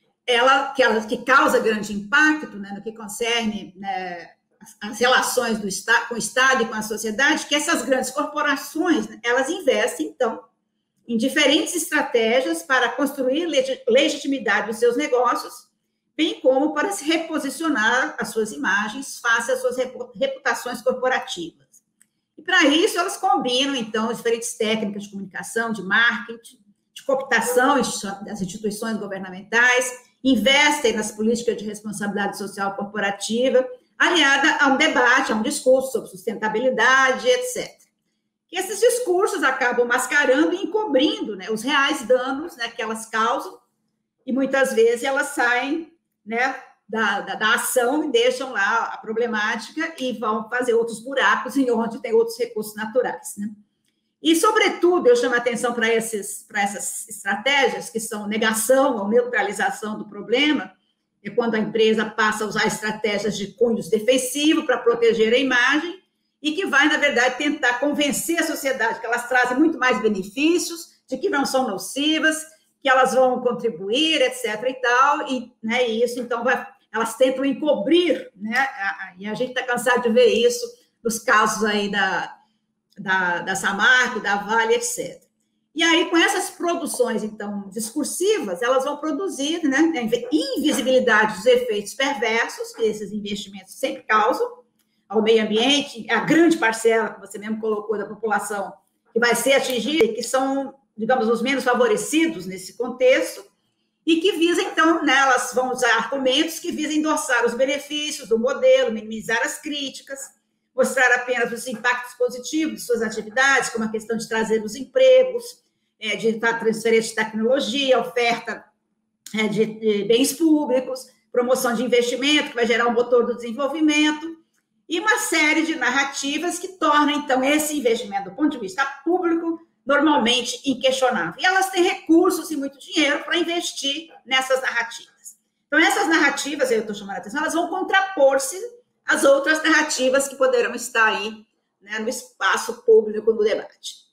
ela, que, ela, que causa grande impacto, né, no que concerne, né, as relações do Estado, com o Estado e com a sociedade, que essas grandes corporações, né, elas investem, então, em diferentes estratégias para construir legitimidade dos seus negócios, bem como para se reposicionar as suas imagens face às suas reputações corporativas. E, para isso, elas combinam, então, diferentes técnicas de comunicação, de marketing, de cooptação das instituições governamentais, investem nas políticas de responsabilidade social corporativa, aliada a um debate, a um discurso sobre sustentabilidade, etcétera. E esses discursos acabam mascarando e encobrindo, né, os reais danos, né, que elas causam, e muitas vezes elas saem, né, da, da, da ação e deixam lá a problemática e vão fazer outros buracos em onde tem outros recursos naturais, né? E, sobretudo, eu chamo a atenção para esses, para essas estratégias que são negação ou neutralização do problema, é quando a empresa passa a usar estratégias de cunhos defensivos para proteger a imagem e que vai, na verdade, tentar convencer a sociedade que elas trazem muito mais benefícios, de que não são nocivas, que elas vão contribuir, etcétera e tal, e, né, e isso, então, vai, elas tentam encobrir, né, a, e a gente está cansado de ver isso nos casos aí da, da, da Samarco, da Vale, etcétera. E aí, com essas produções, então, discursivas, elas vão produzir, né, invisibilidade dos efeitos perversos que esses investimentos sempre causam ao meio ambiente, a grande parcela, que você mesmo colocou, da população que vai ser atingida, que são, digamos, os menos favorecidos nesse contexto, e que visam, então, né, elas vão usar argumentos que visam endossar os benefícios do modelo, minimizar as críticas, mostrar apenas os impactos positivos de suas atividades, como a questão de trazer os empregos, é, de transferência de tecnologia, oferta é, de, de bens públicos, promoção de investimento, que vai gerar um motor do desenvolvimento, e uma série de narrativas que tornam, então, esse investimento, do ponto de vista público, normalmente inquestionável. E elas têm recursos e muito dinheiro para investir nessas narrativas. Então, essas narrativas, eu estou chamando a atenção, elas vão contrapor-se às outras narrativas que poderão estar aí, né, no espaço público, no debate.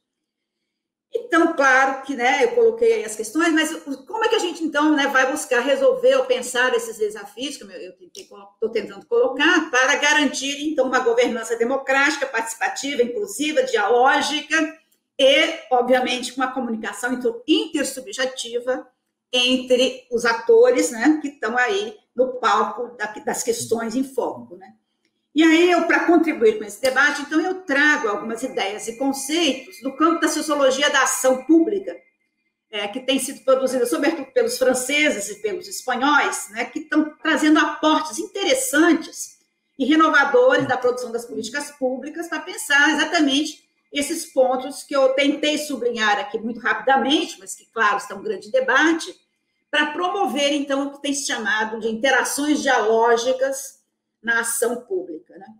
Então, claro que, né, eu coloquei aí as questões, mas como é que a gente, então, né, vai buscar resolver ou pensar esses desafios, que eu estou tentando colocar, para garantir, então, uma governança democrática, participativa, inclusiva, dialógica e, obviamente, uma comunicação intersubjetiva entre os atores, né, que estão aí no palco das questões em foco, né? E aí, eu, para contribuir com esse debate, então, eu trago algumas ideias e conceitos do campo da sociologia da ação pública, é, que tem sido produzida, sobretudo, pelos franceses e pelos espanhóis, né, que estão trazendo aportes interessantes e renovadores da produção das políticas públicas para pensar exatamente esses pontos que eu tentei sublinhar aqui muito rapidamente, mas que, claro, estão em grande debate, para promover, então, o que tem se chamado de interações dialógicas na ação pública, né?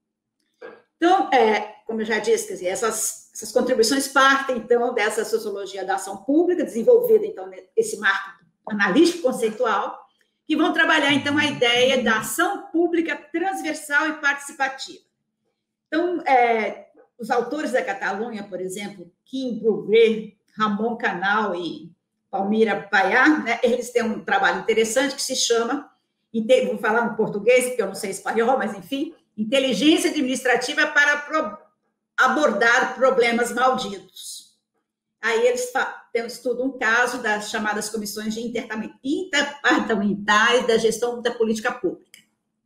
Então, é, como eu já disse, quer dizer, essas, essas contribuições partem, então, dessa sociologia da ação pública, desenvolvida, então, nesse marco analítico conceitual, que vão trabalhar, então, a ideia da ação pública transversal e participativa. Então, é, os autores da Catalunha, por exemplo, Kim Bruguer, Ramon Canal e Palmira Payá, né, eles têm um trabalho interessante que se chama, vou falar em português, porque eu não sei espanhol, mas, enfim, inteligência administrativa para pro, abordar problemas malditos. Aí eles estudam um caso das chamadas comissões de interdepartamentais da gestão da política pública.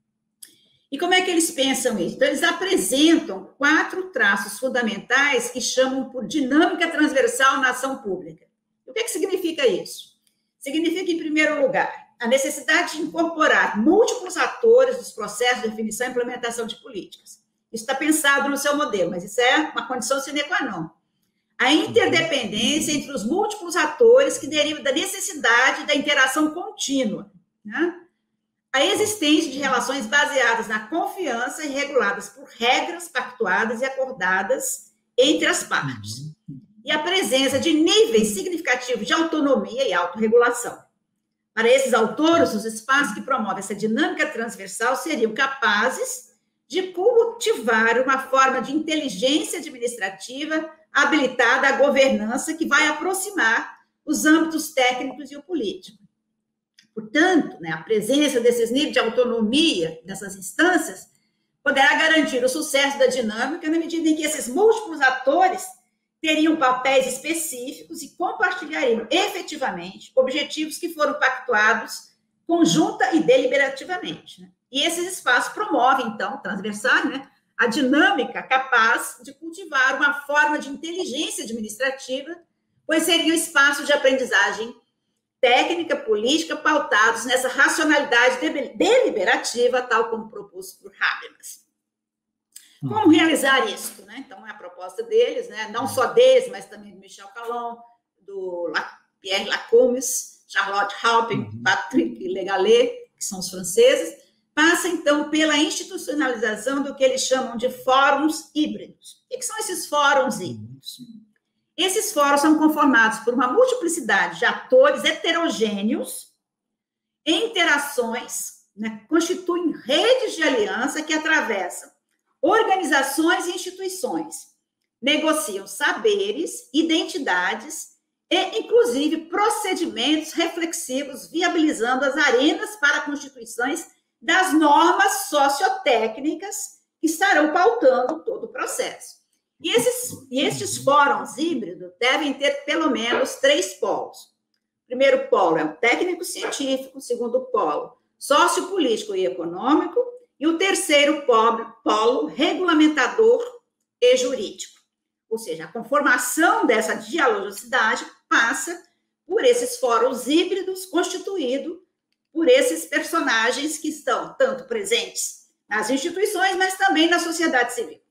E como é que eles pensam isso? Então, eles apresentam quatro traços fundamentais que chamam por dinâmica transversal na ação pública. O que é que significa isso? Significa, em primeiro lugar, a necessidade de incorporar múltiplos atores dos processos de definição e implementação de políticas. Isso está pensado no seu modelo, mas isso é uma condição sine qua non. A interdependência entre os múltiplos atores que deriva da necessidade da interação contínua, né? A existência de relações baseadas na confiança e reguladas por regras pactuadas e acordadas entre as partes. E a presença de níveis significativos de autonomia e autorregulação. Para esses autores, os espaços que promovem essa dinâmica transversal seriam capazes de cultivar uma forma de inteligência administrativa habilitada à governança que vai aproximar os âmbitos técnicos e o político. Portanto, né, a presença desses níveis de autonomia, dessas instâncias, poderá garantir o sucesso da dinâmica na medida em que esses múltiplos atores teriam papéis específicos e compartilhariam efetivamente objetivos que foram pactuados conjunta e deliberativamente, né? E esses espaços promovem, então, transversal, né, a dinâmica capaz de cultivar uma forma de inteligência administrativa, pois seria o espaço de aprendizagem técnica, política, pautados nessa racionalidade deliberativa, tal como proposto por Habermas. Como realizar isso, né? Então, é a proposta deles, né? Não só deles, mas também do Michel Calon, do Pierre Lacommes, Charlotte Halpin, Patrick Legalet, que são os franceses, passa, então, pela institucionalização do que eles chamam de fóruns híbridos. O que são esses fóruns híbridos? Esses fóruns são conformados por uma multiplicidade de atores heterogêneos em interações, né, constituem redes de aliança que atravessam organizações e instituições, negociam saberes, identidades e, inclusive, procedimentos reflexivos, viabilizando as arenas para constituições das normas sociotécnicas que estarão pautando todo o processo. E, esses, e estes fóruns híbridos devem ter pelo menos três polos. O primeiro polo é o técnico-científico, o segundo polo, sociopolítico e econômico, e o terceiro polo, polo regulamentador e jurídico. Ou seja, a conformação dessa dialogicidade passa por esses fóruns híbridos constituídos por esses personagens que estão tanto presentes nas instituições, mas também na sociedade civil.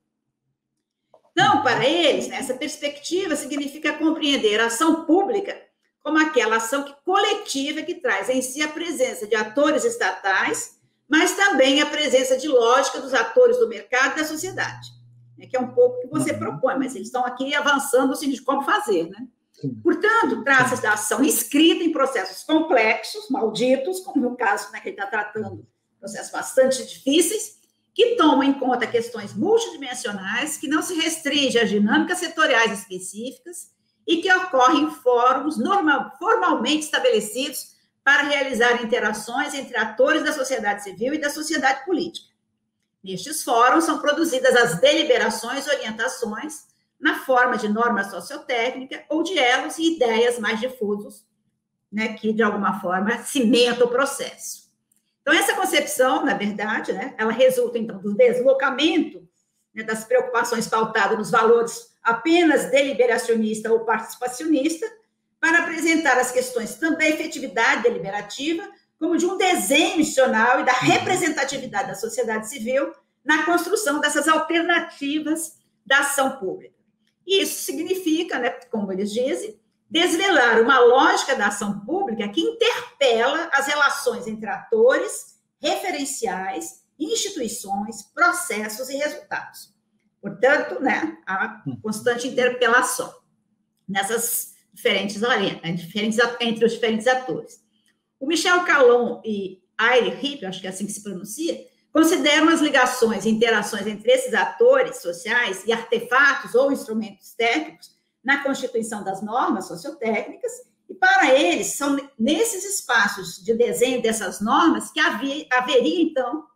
Então, para eles, né, essa perspectiva significa compreender a ação pública como aquela ação que, coletiva que traz em si a presença de atores estatais, mas também a presença de lógica dos atores do mercado e da sociedade, né, que é um pouco o que você propõe, mas eles estão aqui avançando assim, de como fazer, né? Portanto, traços da ação escrita em processos complexos, malditos, como no caso, né, que ele está tratando, processos bastante difíceis, que tomam em conta questões multidimensionais, que não se restringem às dinâmicas setoriais específicas e que ocorrem em fóruns normal, formalmente estabelecidos para realizar interações entre atores da sociedade civil e da sociedade política. Nestes fóruns são produzidas as deliberações e orientações na forma de norma sociotécnica ou de elos e ideias mais difusos, né, que, de alguma forma, cimentam o processo. Então, essa concepção, na verdade, né, ela resulta, então, do deslocamento, né, das preocupações pautadas nos valores apenas deliberacionista ou participacionista, para apresentar as questões também da efetividade deliberativa, como de um desenho institucional e da representatividade da sociedade civil na construção dessas alternativas da ação pública. E isso significa, né, como eles dizem, desvelar uma lógica da ação pública que interpela as relações entre atores, referenciais, instituições, processos e resultados. Portanto, né, a constante interpelação nessas diferentes arenas, diferentes, entre os diferentes atores. O Michel Calon e Aire Hipp, acho que é assim que se pronuncia, consideram as ligações e interações entre esses atores sociais e artefatos ou instrumentos técnicos na constituição das normas sociotécnicas, e para eles são nesses espaços de desenho dessas normas que havia, haveria, então,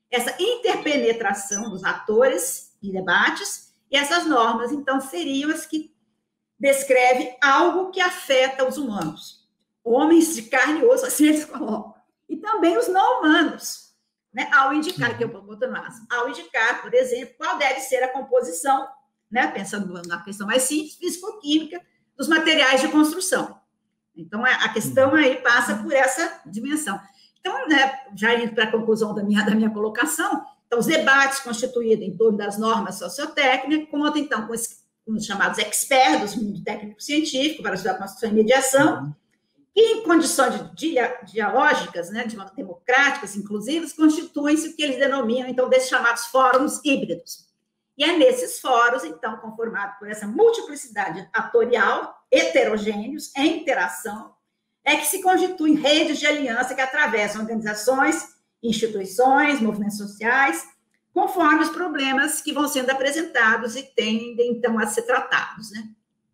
essa interpenetração dos atores e debates, e essas normas, então, seriam as que descrevem algo que afeta os humanos, homens de carne e osso, assim eles colocam, e também os não humanos, né, ao indicar, que eu vou botar no máximo, ao indicar, por exemplo, qual deve ser a composição, né, pensando na questão mais simples, físico-química, dos materiais de construção. Então, a questão aí passa por essa dimensão. Então, né, já indo para a conclusão da minha, da minha colocação, então, os debates constituídos em torno das normas sociotécnicas contam, então, com os, com os chamados experts do mundo técnico-científico para estudar construção e mediação, que, em condições de dia, dialógicas, né, de modo democráticas, inclusive, constituem-se o que eles denominam, então, desses chamados fóruns híbridos. E é nesses fóruns, então, conformado por essa multiplicidade atorial, heterogêneos, em interação, é que se constituem redes de aliança que atravessam organizações, instituições, movimentos sociais, conforme os problemas que vão sendo apresentados e tendem, então, a ser tratados, né?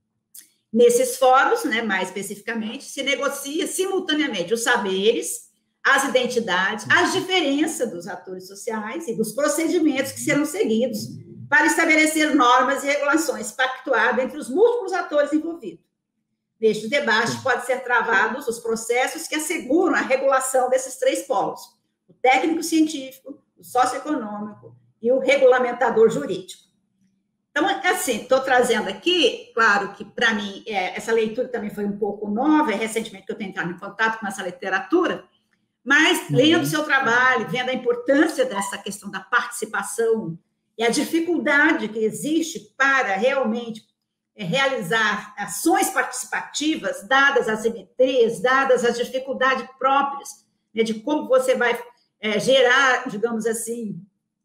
Nesses fóruns, né, mais especificamente, se negocia simultaneamente os saberes, as identidades, as diferenças dos atores sociais e dos procedimentos que serão seguidos para estabelecer normas e regulações pactuadas entre os múltiplos atores envolvidos. Neste debate, pode ser travados os processos que asseguram a regulação desses três polos, o técnico-científico, o socioeconômico e o regulamentador jurídico. Então, assim, estou trazendo aqui, claro que, para mim, é, essa leitura também foi um pouco nova, é recentemente que eu tenho entrado em contato com essa literatura, mas, lendo o seu trabalho, vendo a importância dessa questão da participação e a dificuldade que existe para realmente é, realizar ações participativas, dadas as simetrias, dadas as dificuldades próprias, né, de como você vai é, gerar, digamos assim,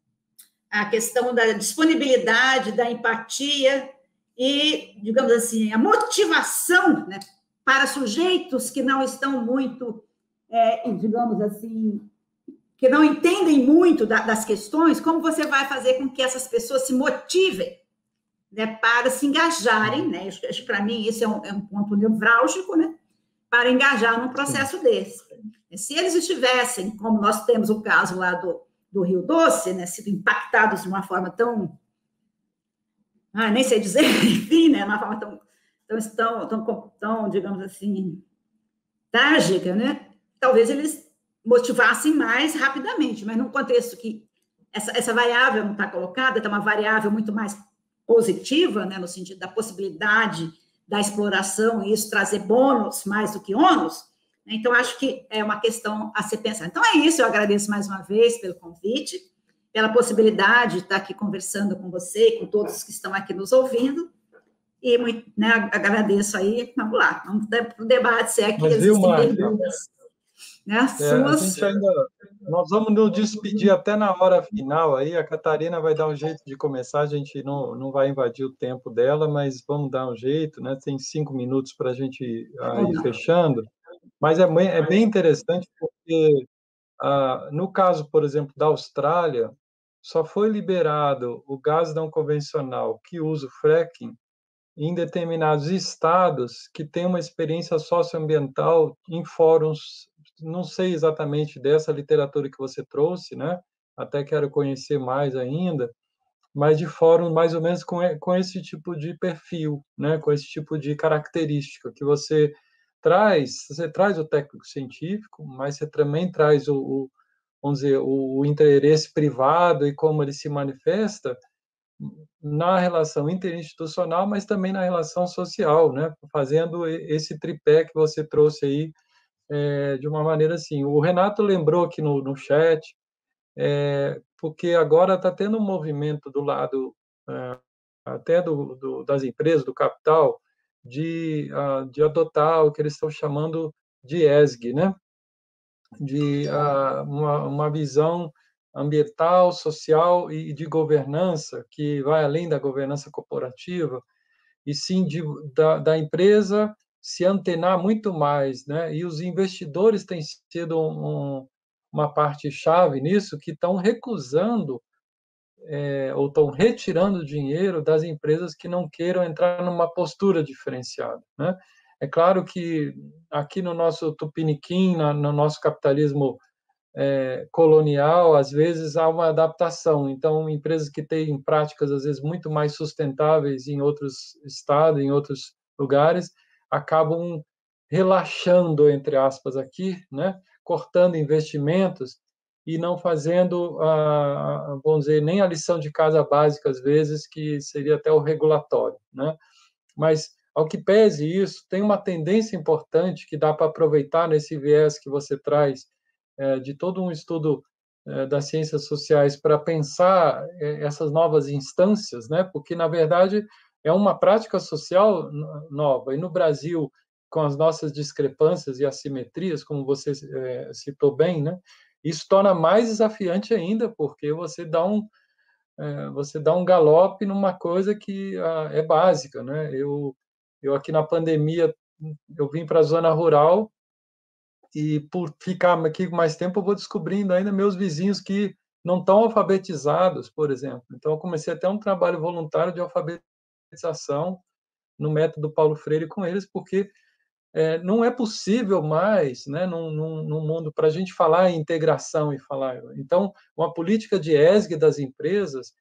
a questão da disponibilidade, da empatia e, digamos assim, a motivação, né, para sujeitos que não estão muito, é, digamos assim, que não entendem muito da, das questões, como você vai fazer com que essas pessoas se motivem, né, para se engajarem, né? Acho que para mim isso é um, é um ponto nevrálgico, né, para engajar num processo Sim. desse. Se eles estivessem, como nós temos o caso lá do do Rio Doce, né, sido impactados de uma forma tão, ah, nem sei dizer, enfim, né, uma forma tão, tão, tão, tão, tão, digamos assim, trágica, né, talvez eles motivassem mais rapidamente, mas num contexto que essa, essa variável não está colocada, está uma variável muito mais positiva, né, no sentido da possibilidade da exploração e isso trazer bônus mais do que ônus. Então, acho que é uma questão a ser pensada. Então, é isso, eu agradeço mais uma vez pelo convite, pela possibilidade de estar aqui conversando com você e com todos que estão aqui nos ouvindo, e muito, né, agradeço aí, vamos lá, vamos para o debate, se é que Mas, existem Vilma, perguntas. Né, é, suas... a gente ainda, nós vamos nos despedir até na hora final, aí a Catarina vai dar um jeito de começar, a gente não, não vai invadir o tempo dela, mas vamos dar um jeito, né, tem cinco minutos para a gente ir fechando. Mas é bem, é bem interessante porque, ah, no caso, por exemplo, da Austrália, só foi liberado o gás não convencional que usa o fracking em determinados estados que têm uma experiência socioambiental em fóruns, não sei exatamente dessa literatura que você trouxe, né? Até quero conhecer mais ainda, mas de fórum mais ou menos com, com esse tipo de perfil, né? Com esse tipo de característica que você traz, você traz o técnico científico, mas você também traz o, o vamos dizer, o, o interesse privado e como ele se manifesta na relação interinstitucional, mas também na relação social, né? Fazendo esse tripé que você trouxe aí é, de uma maneira assim. O Renato lembrou aqui no, no chat, é, porque agora está tendo um movimento do lado é, até do, do, das empresas, do capital, de, uh, de adotar o que eles estão chamando de E S G, né? De uh, uma, uma visão ambiental, social e de governança que vai além da governança corporativa, e sim de, da, da empresa se antenar muito mais, né? E os investidores têm sido um, uma parte-chave nisso, que estão recusando É, ou estão retirando dinheiro das empresas que não queiram entrar numa postura diferenciada, né? É claro que aqui no nosso tupiniquim, no nosso capitalismo é, colonial, às vezes há uma adaptação. Então, empresas que têm práticas, às vezes, muito mais sustentáveis em outros estados, em outros lugares, acabam relaxando, entre aspas, aqui, né? Cortando investimentos e não fazendo, a, vamos dizer, nem a lição de casa básica, às vezes, que seria até o regulatório, né? Mas, ao que pese isso, tem uma tendência importante que dá para aproveitar nesse viés que você traz, é, de todo um estudo é, das ciências sociais para pensar é, essas novas instâncias, né? Porque, na verdade, é uma prática social nova. E no Brasil, com as nossas discrepâncias e assimetrias, como você é, citou bem, né? Isso torna mais desafiante ainda, porque você dá um, é, você dá um galope numa coisa que ah, é básica, né? Eu, eu aqui na pandemia, eu vim para a zona rural e por ficar aqui mais tempo eu vou descobrindo ainda meus vizinhos que não estão alfabetizados, por exemplo. Então eu comecei até um trabalho voluntário de alfabetização no método Paulo Freire com eles, porque é, não é possível mais, né, num, num, num mundo, para a gente falar em integração e falar. Então, uma política de E S G das empresas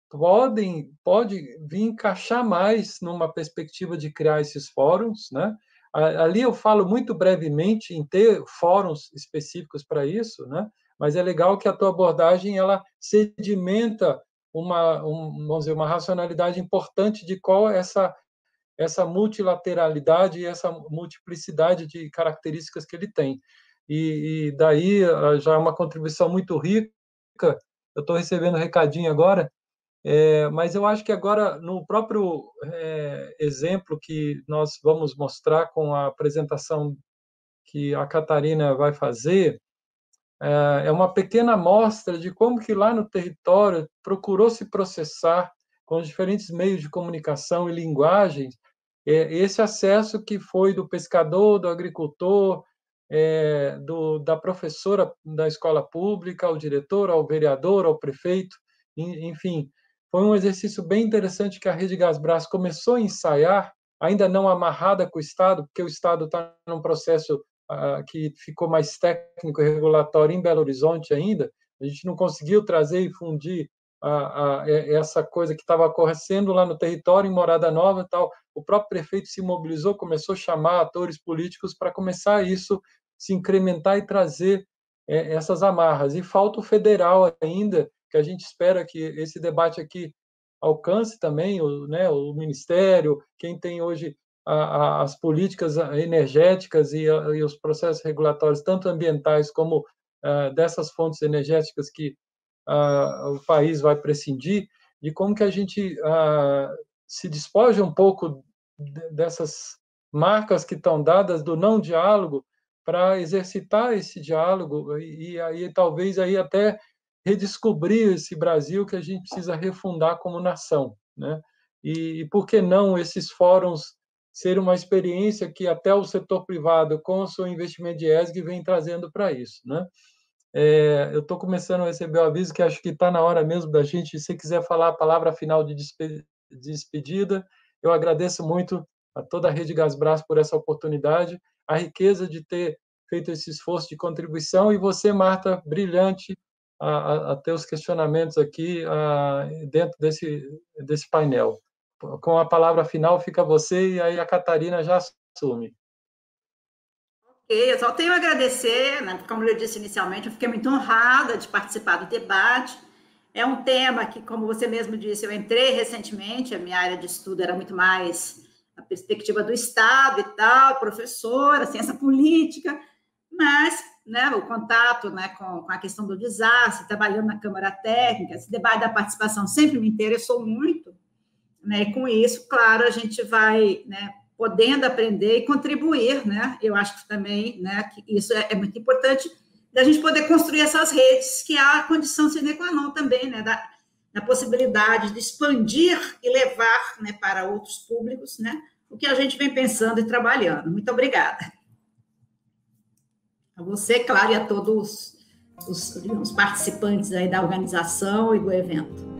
podem, pode vir encaixar mais numa perspectiva de criar esses fóruns, né? Ali eu falo muito brevemente em ter fóruns específicos para isso, né? Mas é legal que a tua abordagem ela sedimenta uma, um, vamos dizer, uma racionalidade importante de qual é essa essa multilateralidade e essa multiplicidade de características que ele tem. E, e daí já é uma contribuição muito rica. Eu estou recebendo um recadinho agora, é, mas eu acho que agora, no próprio é, exemplo que nós vamos mostrar com a apresentação que a Catarina vai fazer, é, é uma pequena amostra de como que lá no território procurou se processar com os diferentes meios de comunicação e linguagens é, esse acesso que foi do pescador, do agricultor, é, do, da professora da escola pública, ao diretor, ao vereador, ao prefeito, enfim, foi um exercício bem interessante que a Rede Gasbras começou a ensaiar, ainda não amarrada com o Estado, porque o Estado está num processo uh, que ficou mais técnico e regulatório em Belo Horizonte ainda, a gente não conseguiu trazer e fundir a, a, essa coisa que estava acontecendo lá no território, em Morada Nova e tal. O próprio prefeito se mobilizou, começou a chamar atores políticos para começar isso, se incrementar e trazer é, essas amarras. E falta o federal ainda, que a gente espera que esse debate aqui alcance também o, né, o Ministério, quem tem hoje a, a, as políticas energéticas e, a, e os processos regulatórios, tanto ambientais como ah, dessas fontes energéticas que ah, o país vai prescindir, de como que a gente ah, se despoja um pouco dessas marcas que estão dadas do não diálogo para exercitar esse diálogo e, e aí talvez aí até redescobrir esse Brasil que a gente precisa refundar como nação, né? E, e por que não esses fóruns ser uma experiência que até o setor privado, com o seu investimento de E S G, vem trazendo para isso, né? É, eu estou começando a receber o aviso que acho que está na hora mesmo da gente, se quiser falar a palavra final de despedida, eu agradeço muito a toda a Rede Gasbras por essa oportunidade, a riqueza de ter feito esse esforço de contribuição, e você, Marta, brilhante a, a, a ter os questionamentos aqui a, dentro desse, desse painel. Com a palavra final fica você, e aí a Catarina já assume. Eu só tenho a agradecer, né? Como eu disse inicialmente, eu fiquei muito honrada de participar do debate. É um tema que, como você mesmo disse, eu entrei recentemente, a minha área de estudo era muito mais a perspectiva do Estado e tal, professora, ciência política, mas né, o contato né, com, com a questão do desastre, trabalhando na Câmara Técnica, esse debate da participação sempre me interessou muito, né, e com isso, claro, a gente vai né, podendo aprender e contribuir, né? Eu acho que também, né, que isso é, é muito importante da gente poder construir essas redes, que há a condição sine qua non também, né, da, da possibilidade de expandir e levar, né, para outros públicos, né, o que a gente vem pensando e trabalhando. Muito obrigada. A você, claro, e a todos os, os participantes aí da organização e do evento.